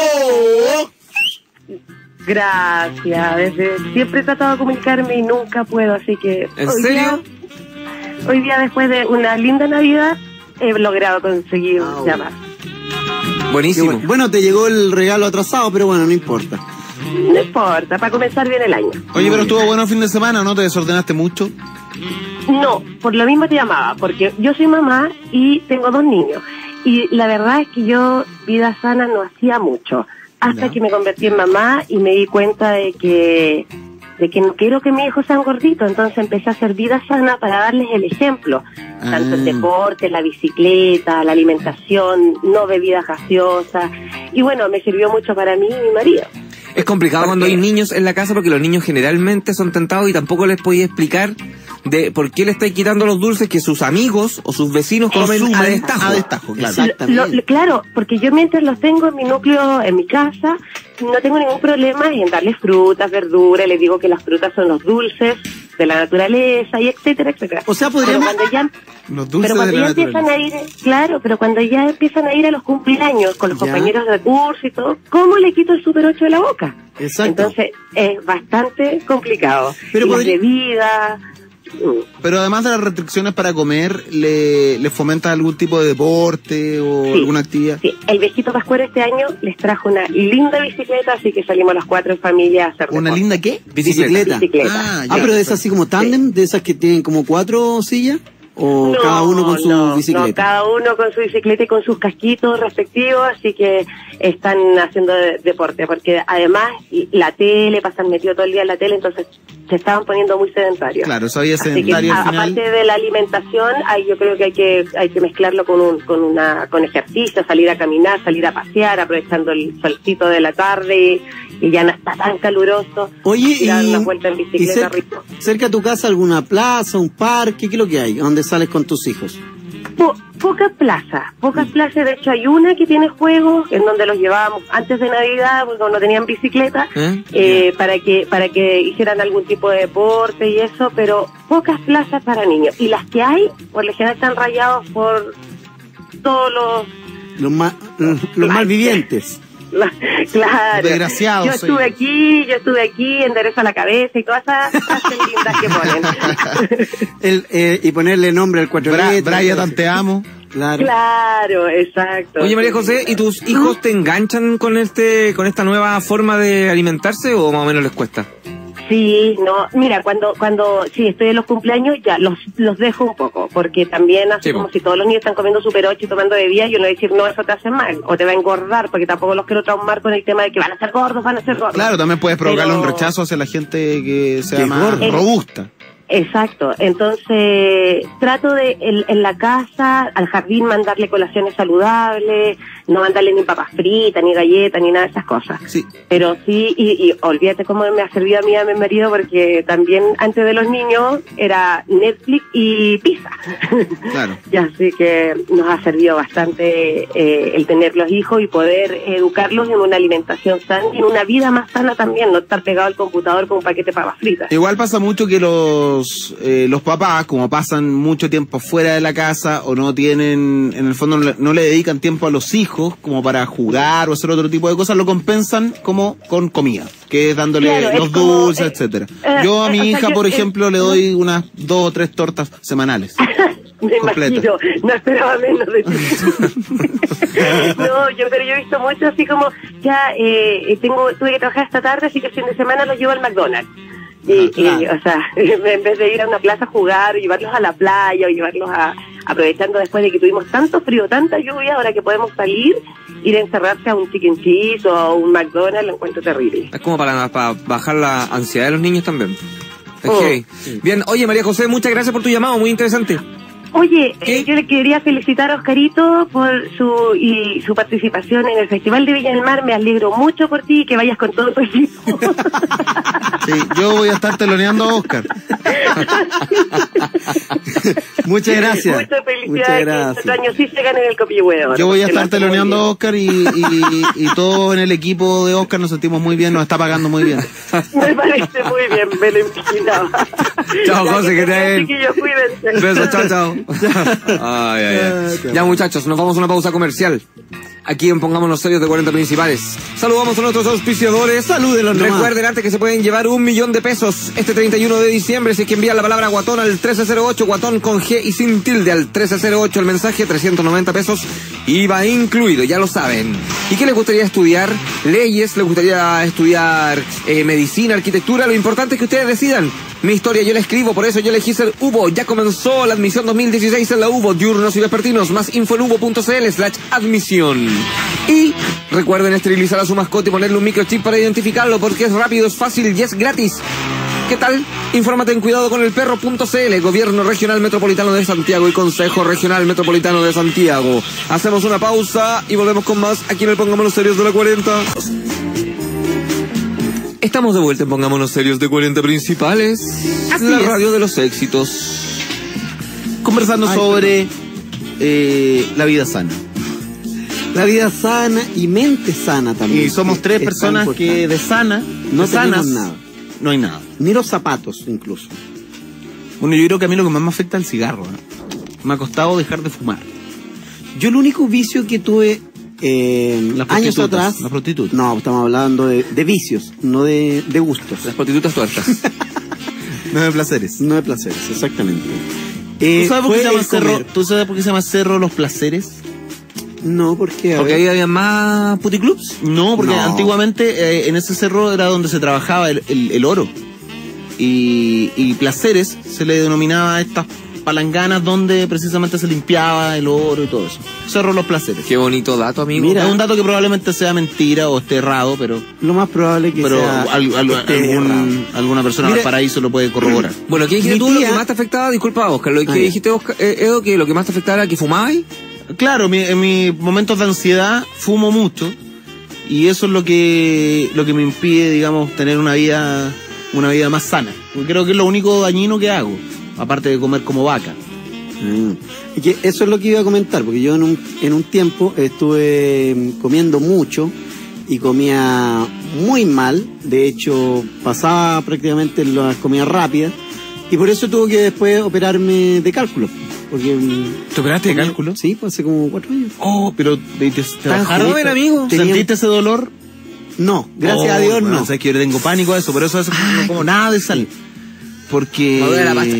Gracias. Desde siempre he tratado de comunicarme y nunca puedo, así que. ¿En hoy serio? Día, hoy día, después de una linda Navidad, he logrado conseguir Ah, bueno. llamar. Qué Buenísimo. bueno. Bueno, te llegó el regalo atrasado, pero bueno, no importa. No importa, para comenzar bien el año. Oye, pero estuvo bueno el fin de semana, ¿no? ¿Te desordenaste mucho? No, por lo mismo te llamaba, porque yo soy mamá y tengo dos niños. Y la verdad es que yo vida sana no hacía mucho, hasta Ya. que me convertí en mamá y me di cuenta de que de que no quiero que mis hijos sean gorditos, entonces empecé a hacer vida sana para darles el ejemplo. Tanto el Ah. deporte, la bicicleta, la alimentación, no bebidas gaseosas. Y bueno, me sirvió mucho para mí y mi marido. Es complicado ¿Por cuando qué? hay niños en la casa porque los niños generalmente son tentados y tampoco les podía explicar de por qué le estáis quitando los dulces que sus amigos o sus vecinos comen Consumen a destajo. a destajo, claro. Exactamente. Lo- lo- claro, porque yo mientras los tengo en mi núcleo, en mi casa, no tengo ningún problema en darles frutas, verduras, les digo que las frutas son los dulces de la naturaleza y etcétera, etcétera. O sea, pero podríamos. cuando ya, Los dulces pero cuando de la ya empiezan a ir, claro, pero cuando ya empiezan a ir a los cumpleaños con los Ya. compañeros de curso y todo, ¿cómo le quito el Super ocho de la boca? Exacto. Entonces es bastante complicado. Pero y las podría- bebidas, Pero además de las restricciones para comer, ¿le, le fomentas algún tipo de deporte o Sí, alguna actividad? Sí, el viejito Pascuero este año les trajo una linda bicicleta, así que salimos las cuatro en familia a hacer ¿Una deporte. linda qué? Bicicleta. Bicicleta. Ah, Ah, ya. pero es así como tándem, de esas que tienen como cuatro sillas, o No, cada uno con su no, bicicleta. No, cada uno con su bicicleta y con sus casquitos respectivos, así que están haciendo de- deporte, porque además la tele, pasan metido todo el día en la tele, entonces se estaban poniendo muy sedentarios. Claro, eso había Así que, sedentario a- al final. aparte de la alimentación, ahí yo creo que hay que hay que mezclarlo con un, con una con ejercicio, salir a caminar, salir a pasear, aprovechando el solcito de la tarde y, y ya no está tan caluroso. Oye, y dar y, una vuelta en y bicicleta cer- rico. cerca a tu casa alguna plaza, un parque, ¿qué es lo que hay? ¿Dónde sales con tus hijos? Po- pocas plazas, pocas plazas, de hecho hay una que tiene juegos en donde los llevábamos antes de Navidad, porque no tenían bicicleta, ¿Eh? eh, para que para que hicieran algún tipo de deporte y eso, pero pocas plazas para niños. Y las que hay, por lo general están rayados por todos los... Los más, los malvivientes. Claro. Desgraciados, Yo sí. estuve aquí, yo estuve aquí, endereza la cabeza y todas esas cosas lindas que ponen. El, eh, y ponerle nombre al cuatro Bra letras. Brian, te amo. Claro. Claro, exacto. Oye, María José, ¿y tus hijos te enganchan con este, con esta nueva forma de alimentarse o más o menos les cuesta? Sí, no, mira, cuando, cuando, sí, estoy en los cumpleaños, ya, los, los dejo un poco, porque también así Sí, como po. si todos los niños están comiendo super ocho y tomando bebida, yo no voy a decir, no, eso te hace mal, o te va a engordar, porque tampoco los quiero traumar con el tema de que van a ser gordos, van a ser gordos. Claro, también puedes provocarle Pero- un rechazo hacia la gente que sea Que es más gorda. robusta. Exacto, entonces trato de en, en la casa, al jardín, mandarle colaciones saludables, no mandarle ni papas fritas, ni galletas, ni nada de esas cosas. Sí. Pero sí, y, y olvídate cómo me ha servido a mí y a mi marido, porque también antes de los niños era Netflix y pizza. Claro. Y así que nos ha servido bastante eh, el tener los hijos y poder educarlos en una alimentación sana y en una vida más sana también, no estar pegado al computador con un paquete de papas fritas. Igual pasa mucho que los eh, los papás, como pasan mucho tiempo fuera de la casa o no tienen, en el fondo no le, no le dedican tiempo a los hijos como para jugar o hacer otro tipo de cosas, lo compensan como con comida, que es dándole Claro, es los como, dulces, eh, etcétera. eh, Yo a mi o sea, hija, yo- por eh, ejemplo, le doy unas dos o tres tortas semanales. Me Completa. imagino, no esperaba menos de ti. No, yo, pero yo he visto mucho así como, ya eh, tengo tuve que trabajar esta tarde, así que el fin de semana los llevo al McDonald's. Y, Ah, claro. y, o sea, en vez de ir a una plaza a jugar, o llevarlos a la playa, o llevarlos a, aprovechando después de que tuvimos tanto frío, tanta lluvia, ahora que podemos salir, ir a encerrarse a un chicken cheese o a un McDonald's, lo encuentro terrible. Es como para, para bajar la ansiedad de los niños también. Es Oh, heavy. Bien, oye María José, muchas gracias por tu llamado, muy interesante. Oye, ¿Qué? eh, yo le quería felicitar a Oscarito por su y su participación en el Festival de Viña del Mar. Me alegro mucho por ti y que vayas con todo tu equipo. Sí, yo voy a estar teloneando a Oscar. Muchas gracias. Muchas Muchas felicidades. Que gracias. este año sí se gane el Copihue. Yo voy a estar teloneando a Oscar y, y, y todos en el equipo de Oscar nos sentimos muy bien, nos está pagando muy bien. Me parece muy bien, me lo imaginaba. Chao, Ya, José, que te vaya bien. chiquillos, cuídense. Besos, chao, chao. Ay, ay, ay. Ya muchachos, nos vamos a una pausa comercial. Aquí en Pongámonos Serios de cuarenta Principales. Saludamos a nuestros auspiciadores. Salúdenlos nomás. Recuerden antes que se pueden llevar un millón de pesos este treinta y uno de diciembre si es que envían la palabra Guatón al trece cero ocho, Guatón con G y sin tilde al trece cero ocho, el mensaje trescientos noventa pesos, I V A incluido, ya lo saben. ¿Y qué les gustaría estudiar? Leyes, les gustaría estudiar eh, medicina, arquitectura, lo importante es que ustedes decidan. Mi historia yo la escribo, por eso yo elegí ser Hubo. Ya comenzó la admisión dos mil dieciséis en la Hubo, diurnos y vespertinos. Más info en hubo punto cl slash admisión. Y recuerden esterilizar a su mascota y ponerle un microchip para identificarlo, porque es rápido, es fácil y es gratis. ¿Qué tal? Infórmate en cuidado con el perro punto cl, Gobierno Regional Metropolitano de Santiago y Consejo Regional Metropolitano de Santiago. Hacemos una pausa y volvemos con más aquí en el Pongámonos Serios de la cuarenta. Estamos de vuelta en Pongámonos Serios de cuarenta Principales. Así la es. radio de los éxitos. Conversando Ay, sobre eh, la vida sana. La vida sana y mente sana también. Y somos tres Es tan personas importante. que de sana, No de sanas, tenemos nada. no hay nada. Ni los zapatos, incluso. Bueno, yo creo que a mí lo que más me afecta es el cigarro. ¿eh? Me ha costado dejar de fumar. Yo el único vicio que tuve eh, Las años prostitutas, atrás... las prostitutas. No, estamos hablando de, de vicios, no de, de gustos. Las prostitutas tuertas. No de placeres. No de placeres, exactamente. Eh, ¿Tú sabes por qué se fue llama el cerro? comer. ¿Tú sabes por qué se llama Cerro Los Placeres? No, porque Porque ahí había más puticlubs. No, porque No. antiguamente eh, en ese cerro era donde se trabajaba el, el, el oro. Y, y Placeres se le denominaba a estas palanganas donde precisamente se limpiaba el oro y todo eso. Cerro Los Placeres. Qué bonito dato, amigo. Mira. Es un dato que probablemente sea mentira o esté errado, pero, lo más probable que pero sea al- al- que esté errado. algún- alguna persona Mira. del paraíso lo puede corroborar. Bueno, ¿qué dijiste Mi tú? Lo tía- que más te afectaba, disculpa, Oscar, lo que Ah, ya. dijiste, Oscar, eh, Edo, que lo que más te afectaba era que fumabas. Claro, mi- en mis momentos de ansiedad fumo mucho y eso es lo que lo que me impide, digamos, tener una vida una vida más sana. Porque creo que es lo único dañino que hago, aparte de comer como vaca. Mm. Y que eso es lo que iba a comentar, porque yo en un, en un tiempo estuve mm, comiendo mucho y comía muy mal. De hecho, pasaba prácticamente en las comidas rápidas y por eso tuve que después operarme de cálculo. Porque, mm, ¿Te operaste de comía- cálculo? Sí, pues hace como cuatro años. Oh, pero ¿te, te, te Tan bajaron? joven, amigo. Tenía- ¿Sentiste ese dolor? No, gracias Oh, a Dios bueno, no. O sea, que yo tengo pánico a eso, por eso a veces no como nada de sal. Porque Me duele la pasta.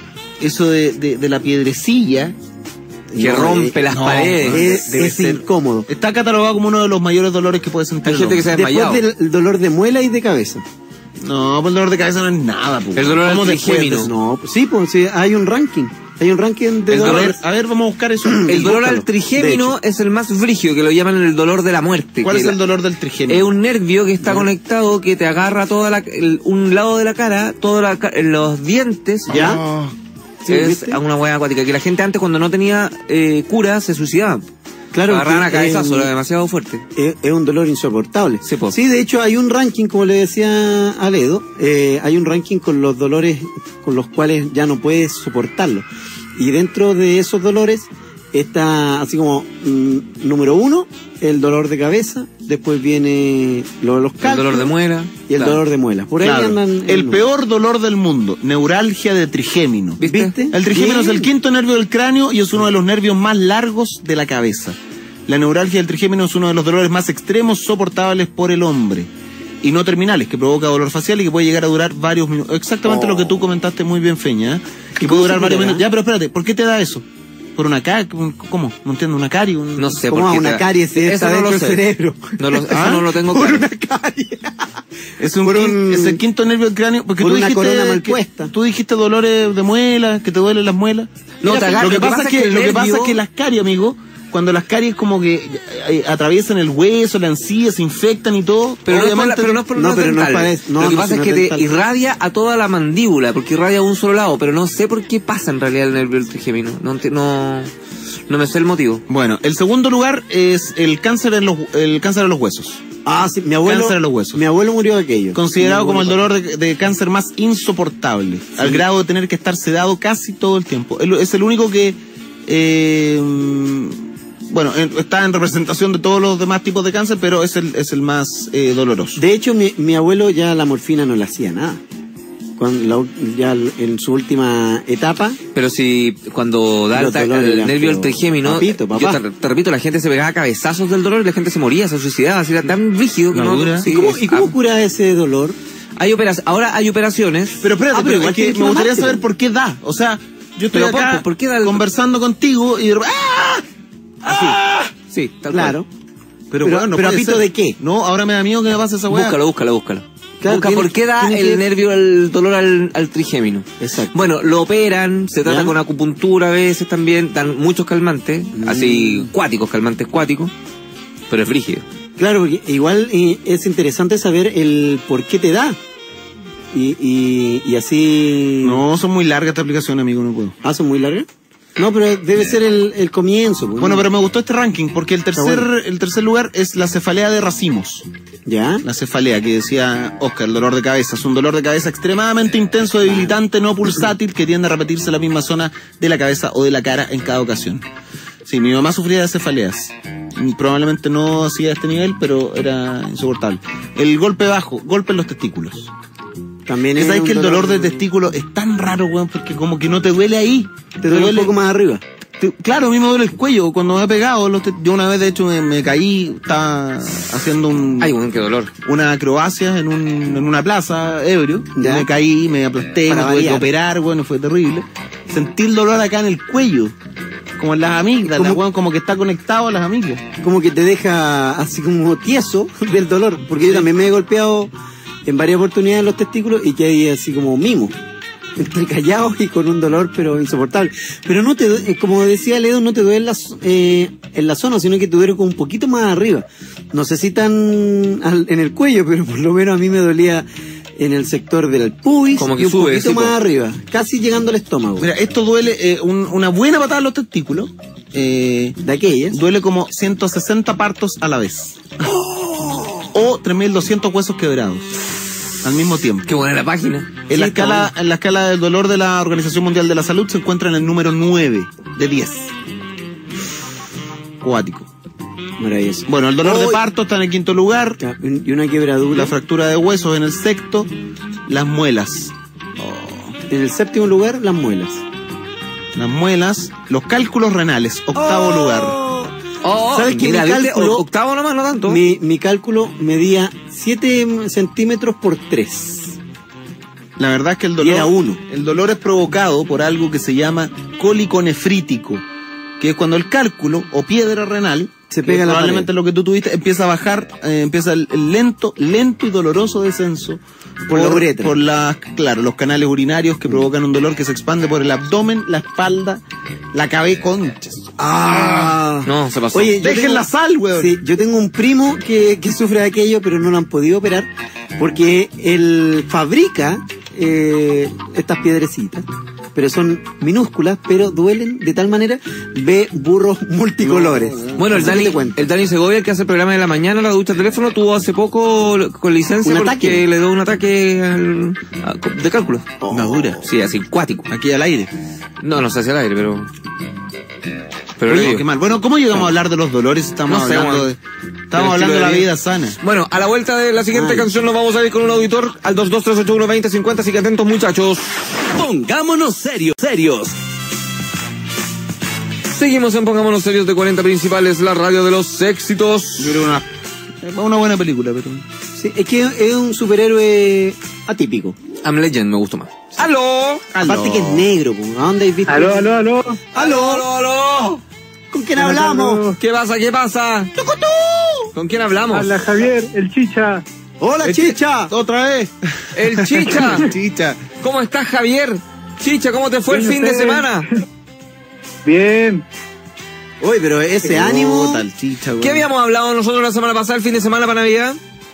eso de, de, de la piedrecilla Que No, rompe eh, las no, paredes. Es, debe es ser- incómodo. está catalogado como uno de los mayores dolores que puede sentir. Hay gente que se ha Después desmayado. del dolor de muela y de cabeza. No, pues el dolor de cabeza no es nada, pues. El dolor ¿Cómo del después de trigémino. eso? No, pues sí, pues sí, hay un ranking. Hay un ranking de El A dolor. ver, a ver, vamos a buscar eso. El dolor Búscalo, al trigémino es el más brígido, que lo llaman el dolor de la muerte. ¿Cuál que es la- el dolor del trigémino? Es un nervio que está conectado, que te agarra toda la, el- un lado de la cara, todos los dientes. ¿Ya? Ah, Sí, es ¿viste? una hueá acuática. Que la gente antes, cuando no tenía eh, cura, se suicidaba. Claro, Agarraban a que, cabezazo, eh, era demasiado fuerte. Es, es un dolor insoportable. Sí, po. Sí, de hecho hay un ranking, como le decía a Ledo, eh, hay un ranking con los dolores con los cuales ya no puedes soportarlo. Y dentro de esos dolores está así como mm, número uno, el dolor de cabeza, después viene lo de los El cálculos dolor de muela. y el claro. dolor de muelas. Por ahí claro. andan... El en- peor dolor del mundo, neuralgia de trigémino. ¿Viste? ¿Viste? El trigémino Bien. es el quinto nervio del cráneo y es uno de los nervios más largos de la cabeza. La neuralgia del trigémino es uno de los dolores más extremos soportables por el hombre y no terminales, que provoca dolor facial y que puede llegar a durar varios minutos. Exactamente Oh. lo que tú comentaste muy bien, Feña, ¿eh? Que cómo puede durar se varios cura, minutos. eh? Ya, pero espérate, ¿por qué te da eso? ¿Por una carie? ¿Cómo? No entiendo, ¿una carie? Un... No sé ¿Cómo por qué. una te- caries Eso está no dentro lo del sé. cerebro? No lo, eso ¿Ah? no lo tengo Por claro. una carie. Es, un Por quin- un- es el quinto nervio del cráneo. Porque por tú una dijiste corona mal que- puesta. Tú dijiste dolores de muela, que te duelen las muelas. No, Mira, te agarra- lo que pasa es que, el lo que pasa nervio- es que las caries, amigo, cuando las caries como que eh, atraviesan el hueso, la encía, se infectan y todo. Pero no, es por la- obviamente- pero no es por No, los pero no dentales. parece- no, Lo que no, pasa si es no que es te dental. irradia a toda la mandíbula, porque irradia a un solo lado, pero no sé por qué pasa en realidad el nervio del trigémino. No, enti- no, no me sé el motivo. Bueno, el segundo lugar es el cáncer en los, el cáncer de los huesos. Ah, sí, mi abuelo... Cáncer de los huesos. Mi abuelo murió de aquello. Considerado Mi como el abuelo- dolor de, de cáncer más insoportable, al grado de tener que estar sedado casi todo el tiempo. El- Es el único que, eh, bueno, en- está en representación de todos los demás tipos de cáncer, pero es el, es el más eh, doloroso. De hecho, mi, mi abuelo ya la morfina no le hacía nada. Cuando la- ya en su última etapa, Pero si cuando da el, Los ta- dolores el eran, nervio del pero, trigémino, papito, papá. yo te, te repito, la gente se pegaba cabezazos del dolor y la gente se moría, se suicidaba, así era tan rígido que ¿La no... dura? sí, ¿y cómo, es- y cómo ah, cura ese dolor? hay opera- ahora hay operaciones... Pero espérate, Ah, pero pero igual es que tiene que me gustaría mamarte. saber por qué da. O sea, yo estoy Pero, acá Paco, ¿por qué da el- conversando contigo y de repente, ¡ah! Sí, tal Claro. cual. Pero, Pero- bueno, no pero puede ¿a pito ser. de qué? No, ahora me da miedo que me pase esa weá. Búscalo, búscalo, búscalo. Claro, Busca tiene- por qué da tiene el que- nervio, el dolor al, al trigémino. Exacto. Bueno, lo operan, se trata ¿Ya? con acupuntura a veces también, dan muchos calmantes, Mm. así cuáticos, calmantes cuáticos, pero es frígido. Claro, porque igual eh, es interesante saber el por qué te da. Y, y, y así... No, son muy largas esta aplicación, amigo, no puedo. Ah, ¿son muy largas? No, pero debe ser el, el comienzo. pues, Bueno, ¿no? pero me gustó este ranking porque el tercer, bueno. el tercer lugar es la cefalea de racimos. ¿Ya? La cefalea que decía Oscar, el dolor de cabeza. Es un dolor de cabeza extremadamente intenso, debilitante, no pulsátil, que tiende a repetirse en la misma zona de la cabeza o de la cara en cada ocasión. Sí, mi mamá sufría de cefaleas. Y probablemente no hacía este nivel, pero era insoportable. El golpe bajo, golpe en los testículos. También es ¿Sabes un que el dolor de testículo es tan raro, weón? Porque como que no te duele ahí. Te duele un poco más arriba. Te- Claro, a mí me duele el cuello cuando me he pegado. los te- Yo una vez, de hecho, me, me caí, estaba haciendo un, Ay, weón, qué dolor. una acrobacia en, un, en una plaza, ebrio. Ya. Me caí, me aplasté, Para me tuve que variar. operar, bueno, fue terrible. Sentí el dolor acá en el cuello, como en las amígdalas, Como- weón, como que está conectado a las amígdalas. Como que te deja así como tieso del dolor. Porque yo también me he golpeado en varias oportunidades los testículos y quedé así como mimo. Entre callados y con un dolor pero insoportable. Pero no te due- eh, como decía Ledo, no te duele en la, z- eh, en la zona, sino que te duele como un poquito más arriba. No sé si tan al- en el cuello, pero por lo menos a mí me dolía en el sector del pubis Como que y un sube, poquito sí, más po. arriba, casi llegando al estómago. Mira, esto duele, eh, un- una buena patada en los testículos, eh, De aquellas. duele como ciento sesenta partos a la vez. O tres mil doscientos huesos quebrados al mismo tiempo. Qué buena la página. En la, Sí, escala, está en la escala del dolor de la Organización Mundial de la Salud se encuentra en el número nueve de diez. Cuático. Maravilloso. Bueno, el dolor de Oh, parto está en el quinto lugar, ya, y una quebradura. la fractura de huesos en el sexto, las muelas. En el séptimo lugar, las muelas. Las muelas, los cálculos renales, octavo lugar. Oh, ¿Sabes qué? mira, Mi ¿viste? cálculo- O- octavo nomás, no tanto. Mi, mi cálculo medía siete centímetros por tres. La verdad es que el Y dolor, era uno. el dolor es provocado por algo que se llama cólico nefrítico, que es cuando el cálculo o piedra renal, Se que pega a la probablemente pared. lo que tú tuviste, empieza a bajar, eh, empieza el, el lento, lento y doloroso descenso Por la uretra. por las, claro, los canales urinarios que provocan un dolor que se expande por el abdomen, la espalda, la cabeza, conchas. Ah. No, se pasó. Oye, yo Dejen tengo- la sal, weón. Sí, yo tengo un primo que, que sufre de aquello, pero no lo han podido operar porque él fabrica eh, estas piedrecitas, pero son minúsculas, pero duelen de tal manera, ve burros multicolores. Bueno, el Así que Dani, te cuento. el Dani Segovia, el que hace el programa de la mañana, la ducha teléfono, tuvo hace poco con licencia Un porque ataque. le dio un ataque al- a- de cálculo. Madura. Sí, así, cuático. Aquí al aire. No, no sé hacia el aire, pero... Pero Oye, le digo. qué mal. Bueno, ¿cómo llegamos a hablar de los dolores? Estamos No sé, hablando weón. de, estamos Del hablando de estilo la de vida. vida sana. Bueno, a la vuelta de la siguiente Ay. canción nos vamos a ir con un auditor al dos dos tres ocho uno dos cero cinco cero, así que atentos muchachos. Pongámonos serios, serios. Seguimos en Pongámonos Serios de cuarenta Principales, la radio de los éxitos. Yo creo una, es una buena película, pero... Sí, es que es un superhéroe atípico. I'm Legend me gustó más. ¡Aló! Aparte que es negro, po. ¿A dónde has visto? Aló, aló, aló. ¡Aló, aló, aló! ¿Con quién hablamos? ¿Qué pasa, qué pasa? ¿Con quién hablamos? Habla Javier, el chicha. ¡Hola, chicha! ¡Otra vez! El Chicha. Chicha. ¿Cómo estás, Javier? Chicha, ¿cómo te fue el Bien, fin de ustedes. semana? Bien. Uy, pero ese ánimo... Puta, el chicha, weón. ¿Qué habíamos hablado nosotros la semana pasada, el fin de semana para Navidad?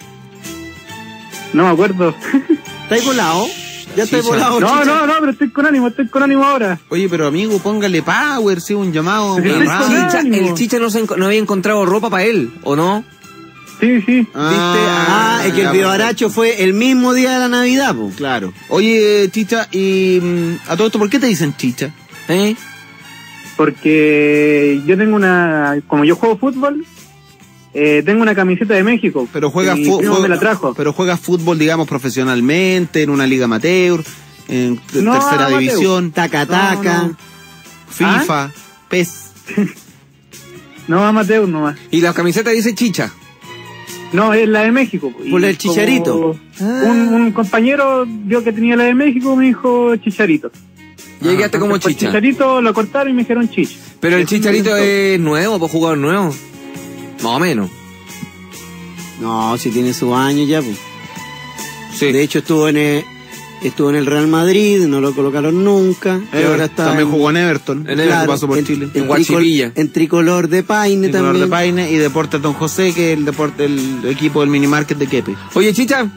No me acuerdo. ¿Estáis volado? ¿Ya estáis Chicha. volado, No, chicha? no, no, pero estoy con ánimo, estoy con ánimo ahora. Oye, pero amigo, póngale power, sí, un llamado. Sí, una sí, radio. sí. Chicha, ánimo. el Chicha no, se enco- no había encontrado ropa para él, ¿o no? Sí, sí. Ah, es que el ya, vivaracho fue el mismo día de la Navidad, po. Claro. Oye, Chicha, y mm, a todo esto, ¿por qué te dicen Chicha? ¿Eh? Porque yo tengo una... Como yo juego fútbol, eh, tengo una camiseta de México. Pero juegas Mi primo me la trajo. pero juegas fútbol, digamos, profesionalmente, en una liga amateur, en t- No, tercera amateur. división, Taca, No, taca. no. FIFA, PES. No, amateur nomás. Y la camiseta dice Chicha. No, es la de México. Y Por el Chicharito. como Un, un compañero vio que tenía la de México, me dijo Chicharito. Llegaste como Después Chicha. Chicharito lo cortaron y me dijeron Chicha. Pero el Eso me Chicharito gustó. es nuevo, pues jugador nuevo. Más o menos. No, si tiene sus años ya, pues. Sí. De hecho, estuvo en el, estuvo en el Real Madrid, no lo colocaron nunca. Y Eh, ahora está también en, jugó en Everton, En en Everton, el paso por en, Chile. en En Guachipilla. tricol- en tricolor de Paine Tricolor también. de Paine y Deportes Don José, que es el deporte, el equipo del minimarket de Quepe. Oye, Chicha.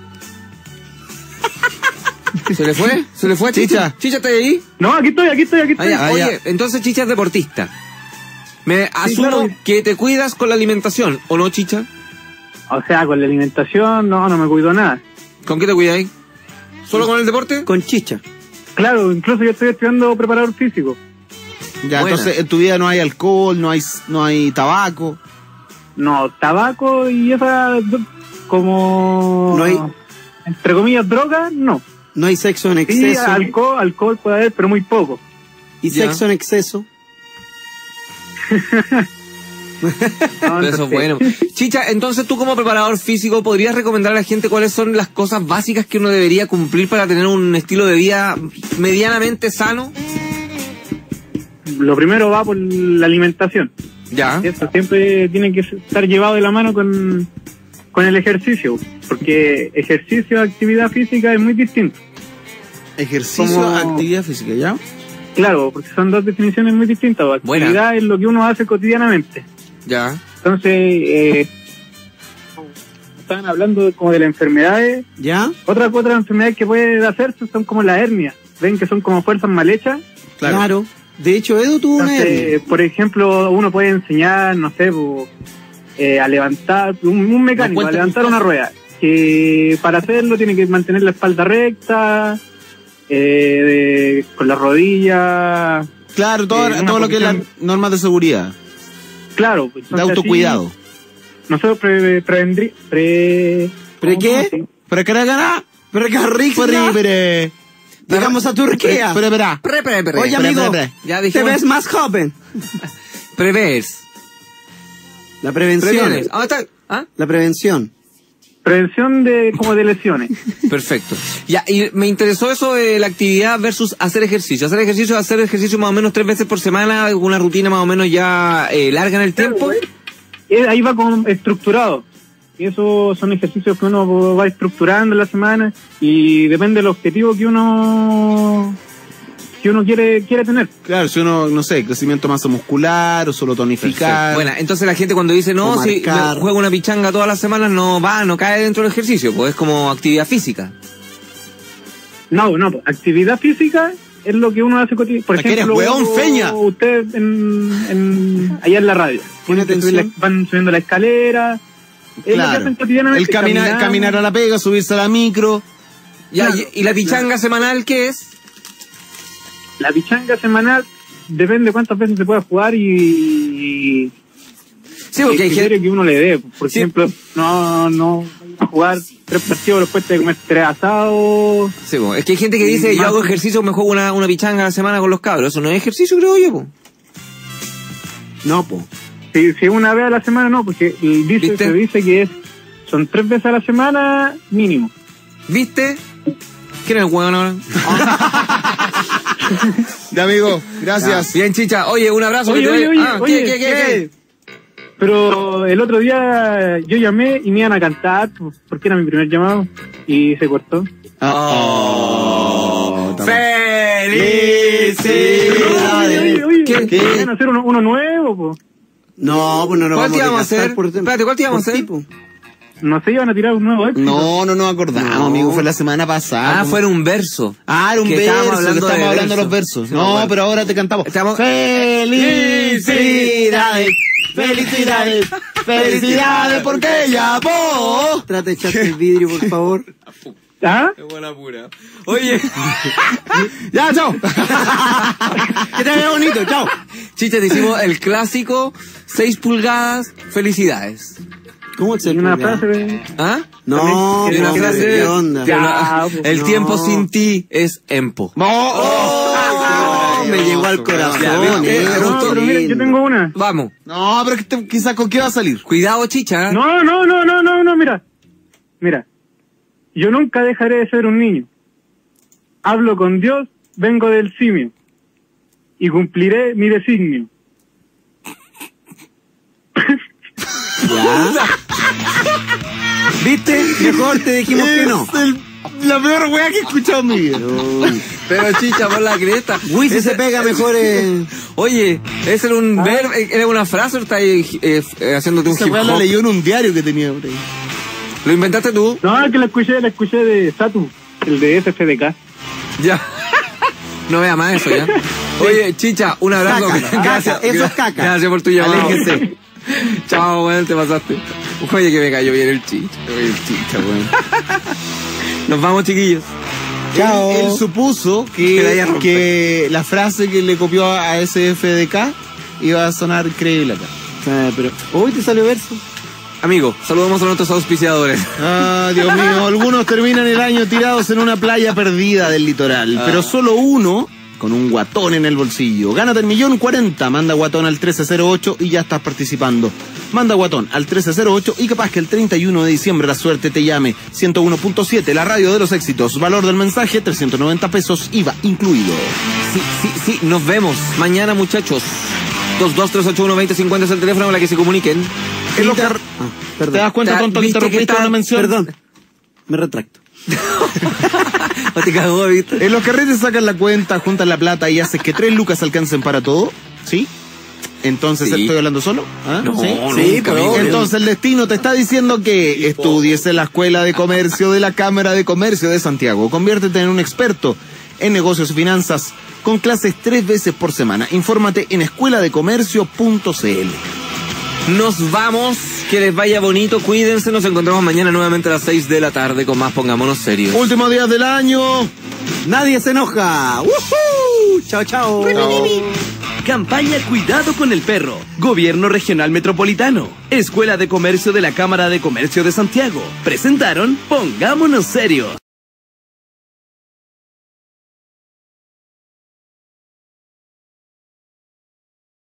¿Se le fue? ¿Se le fue a Chicha? Chicha. ¿Chicha está ahí? No, aquí estoy, aquí estoy, aquí Ah, estoy. ya. Ah, Oye, ya. entonces Chicha es deportista. Me asumo claro. que te cuidas con la alimentación, ¿o no, Chicha? O sea, con la alimentación, no, no me cuido nada. ¿Con qué te cuidáis? ¿Solo con el deporte? Con chicha. Claro, incluso yo estoy estudiando preparador físico. Ya, Buena. entonces en tu vida no hay alcohol, no hay, no hay tabaco. No, tabaco y esa, como... No hay- Entre comillas, droga, no. No hay sexo en Sí, exceso. alcohol, alcohol puede haber, pero muy poco. Y Ya. sexo en exceso. No, Eso es bueno. Chicha, entonces tú como preparador físico, ¿podrías recomendar a la gente cuáles son las cosas básicas que uno debería cumplir para tener un estilo de vida medianamente sano? Lo primero va por la alimentación. Ya. Eso siempre tiene que estar llevado de la mano con, con el ejercicio, porque ejercicio, actividad física es muy distinto. Ejercicio, Como- actividad física, ¿ya? Claro, porque son dos definiciones muy distintas. Buena. Actividad es lo que uno hace cotidianamente. Ya. Entonces, eh, estaban hablando de- como de las enfermedades. ¿Ya? Otras otras enfermedades que pueden hacerse son como la hernia. Ven que son como fuerzas mal hechas. Claro. De hecho, Edu tuvo una hernia. Entonces, por ejemplo, uno puede enseñar, no sé, po, eh, a levantar, un, un mecánico, cuenta a levantar una rueda. Que para hacerlo tiene que mantener la espalda recta, eh, de- con la rodilla. Claro, todo, Eh, una todo lo que es las posición- normas de seguridad, Claro, pues, de entonces autocuidado. así, nosotros pre, prevendrí- pre, ¿Pre ¿cómo qué? se llama? ¿Pero qué era ganar? Pero qué rico. Pero, Llegamos a Turquía. pero, verá. Pre, pre, pre. Oye, pre- amigo, pre- Ya te dijimos. ves más joven. Prevers. La prevención. Previenes. Ah, está. ¿Ah? La prevención. Prevención de como de lesiones. Perfecto. Ya, y me interesó eso de la actividad versus hacer ejercicio. Hacer ejercicio, hacer ejercicio más o menos tres veces por semana, una rutina más o menos ya eh, larga en el tiempo. Eh, Ahí va como estructurado. Y esos son ejercicios que uno va estructurando en la semana y depende del objetivo que uno que uno quiere quiere tener. Claro, si uno, no sé, crecimiento de masa muscular o solo tonificar. Bueno, entonces la gente cuando dice, no, O si marcar. me juego una pichanga todas las semanas, no va, no cae dentro del ejercicio, pues es como actividad física. No, no, actividad física es lo que uno hace cotidiano. Por ¿A qué eres, ejemplo, hueón, feña? usted en, en, allá en la radio. Pone Tienen que subir atención. la- van subiendo la escalera. Es lo que Claro. hacen cotidianamente. El caminar, caminar. caminar a la pega, subirse a la micro. Ya, Claro. y, y la pichanga semanal qué es? La pichanga semanal depende de cuántas veces se pueda jugar y, Sí, porque hay el gente... criterio que uno le dé. Por Sí. ejemplo, no, no a jugar tres partidos después de comer tres asados. Sí, po, es que hay gente que dice, yo Más- hago ejercicio, me juego una, una pichanga a la semana con los cabros. Eso no es ejercicio, creo yo, po. No, po. Si, si una vez a la semana no, porque el dice, ¿Viste? se dice que es son tres veces a la semana mínimo. ¿Viste? ¿Quién es el hueón ahora? De amigo, gracias. Bien, chicha. Oye, un abrazo. Oye, que te oye, vaya- oye, Ah, oye, ¿qué, qué, qué, qué? Pero el otro día yo llamé y me iban a cantar porque era mi primer llamado y se cortó. Oh, ¡Felicidades! Oye, oye, oye, ¿Qué? ¿qué? ¿Quieren hacer uno, uno nuevo? Po? No, pues no lo ¿Cuál vamos te íbamos a desgastar hacer? por- Espérate, ¿cuál te íbamos por a hacer? tipo. No sé, iban a tirar un nuevo éxito. No, no nos acordamos, No. amigo, fue la semana pasada. Ah, fue en un verso. Ah, era un Que verso, estábamos que hablando estamos de hablando de los verso. versos. Sí, me No, acuerdo. pero ahora te cantamos. Estamos- Felicidades, felicidades, felicidades, porque llamó. Trata de echarte el vidrio, por favor. ¿Ah? Qué buena pura. Oye, Ya, chao. Que te vea bonito, chao. chicha, te hicimos el clásico seis pulgadas, felicidades. ¿Cómo se Y una frase de... ¿Ah? No, También, Y una ¿qué frase ¿qué onda? de una- Ya, el no. tiempo sin ti es empo. No, Oh, me llegó al corazón. Ya, ¿viste? eh, Me No, gustó. pero mira, yo tengo una. Vamos. no, pero que te- quizás con qué va a salir. Cuidado, chicha. No, no, no, no, no, no, mira. Mira. Yo nunca dejaré de ser un niño. Hablo con Dios, vengo del simio. Y cumpliré mi designio. ¿Ya? ¿Viste? Mejor te dijimos que no. Es el- la peor wea que he escuchado en mi vida. Uy. Pero chicha, por la cresta. Uy, si Ese- se pega mejor en... Oye, ¿ese era un verbo? ¿Era una frase o estás eh, eh, haciéndote un Esa hip wea la hop? leyó en un diario que tenía por ahí. ¿Lo inventaste tú? No, es que la escuché, la escuché de Satu, el de S F D K. Ya. No vea más eso ya. Oye, chicha, un abrazo. Caca, Gracias. caca, eso es caca. Gracias por tu llamada. Aléjese. Chao, weón, te pasaste. Oye, que me cayó bien el chicha. Oye, el chicha, weón. Nos vamos, chiquillos. Chao. Él, él supuso Que la haya que, rompe. que la frase que le copió a S F D K iba a sonar increíble acá. Ah, pero... Uy, te salió verso. Amigo, saludamos a nuestros auspiciadores. Ah, Dios mío, algunos terminan el año tirados en una playa perdida del litoral, Ah. pero solo uno con un guatón en el bolsillo. Gánate el millón cuarenta, manda guatón al trece cero ocho y ya estás participando. Manda guatón al trece cero ocho y capaz que el treinta y uno de diciembre la suerte te llame. ciento uno punto siete, la radio de los éxitos. Valor del mensaje, trescientos noventa pesos, I V A incluido. Sí, sí, sí, nos vemos mañana, muchachos. dos dos tres ocho uno dos cero cinco cero es el teléfono para que se comuniquen. Es lo que... ah, ¿Te das cuenta, Ta- tonto, que ¿viste que interrumpiste está- una mención? Perdón, me retracto. No te cagó, ¿viste? En los carretes sacan la cuenta, juntan la plata y haces que tres lucas alcancen para todo, ¿sí? Entonces, Sí. ¿estoy hablando solo? ¿Ah? No, ¿Sí? no, Sí, nunca, pero amigo. Entonces el destino te está diciendo que estudies en la Escuela de Comercio de la Cámara de Comercio de Santiago. Conviértete en un experto en negocios y finanzas con clases tres veces por semana. Infórmate en escuela de comercio punto c l. Nos vamos, que les vaya bonito, cuídense, nos encontramos mañana nuevamente a las seis de la tarde con más Pongámonos Serios. Último día del año. Nadie se enoja. ¡Woohoo! Chao, chao. Campaña Cuidado con el Perro. Gobierno Regional Metropolitano. Escuela de Comercio de la Cámara de Comercio de Santiago. Presentaron Pongámonos Serios.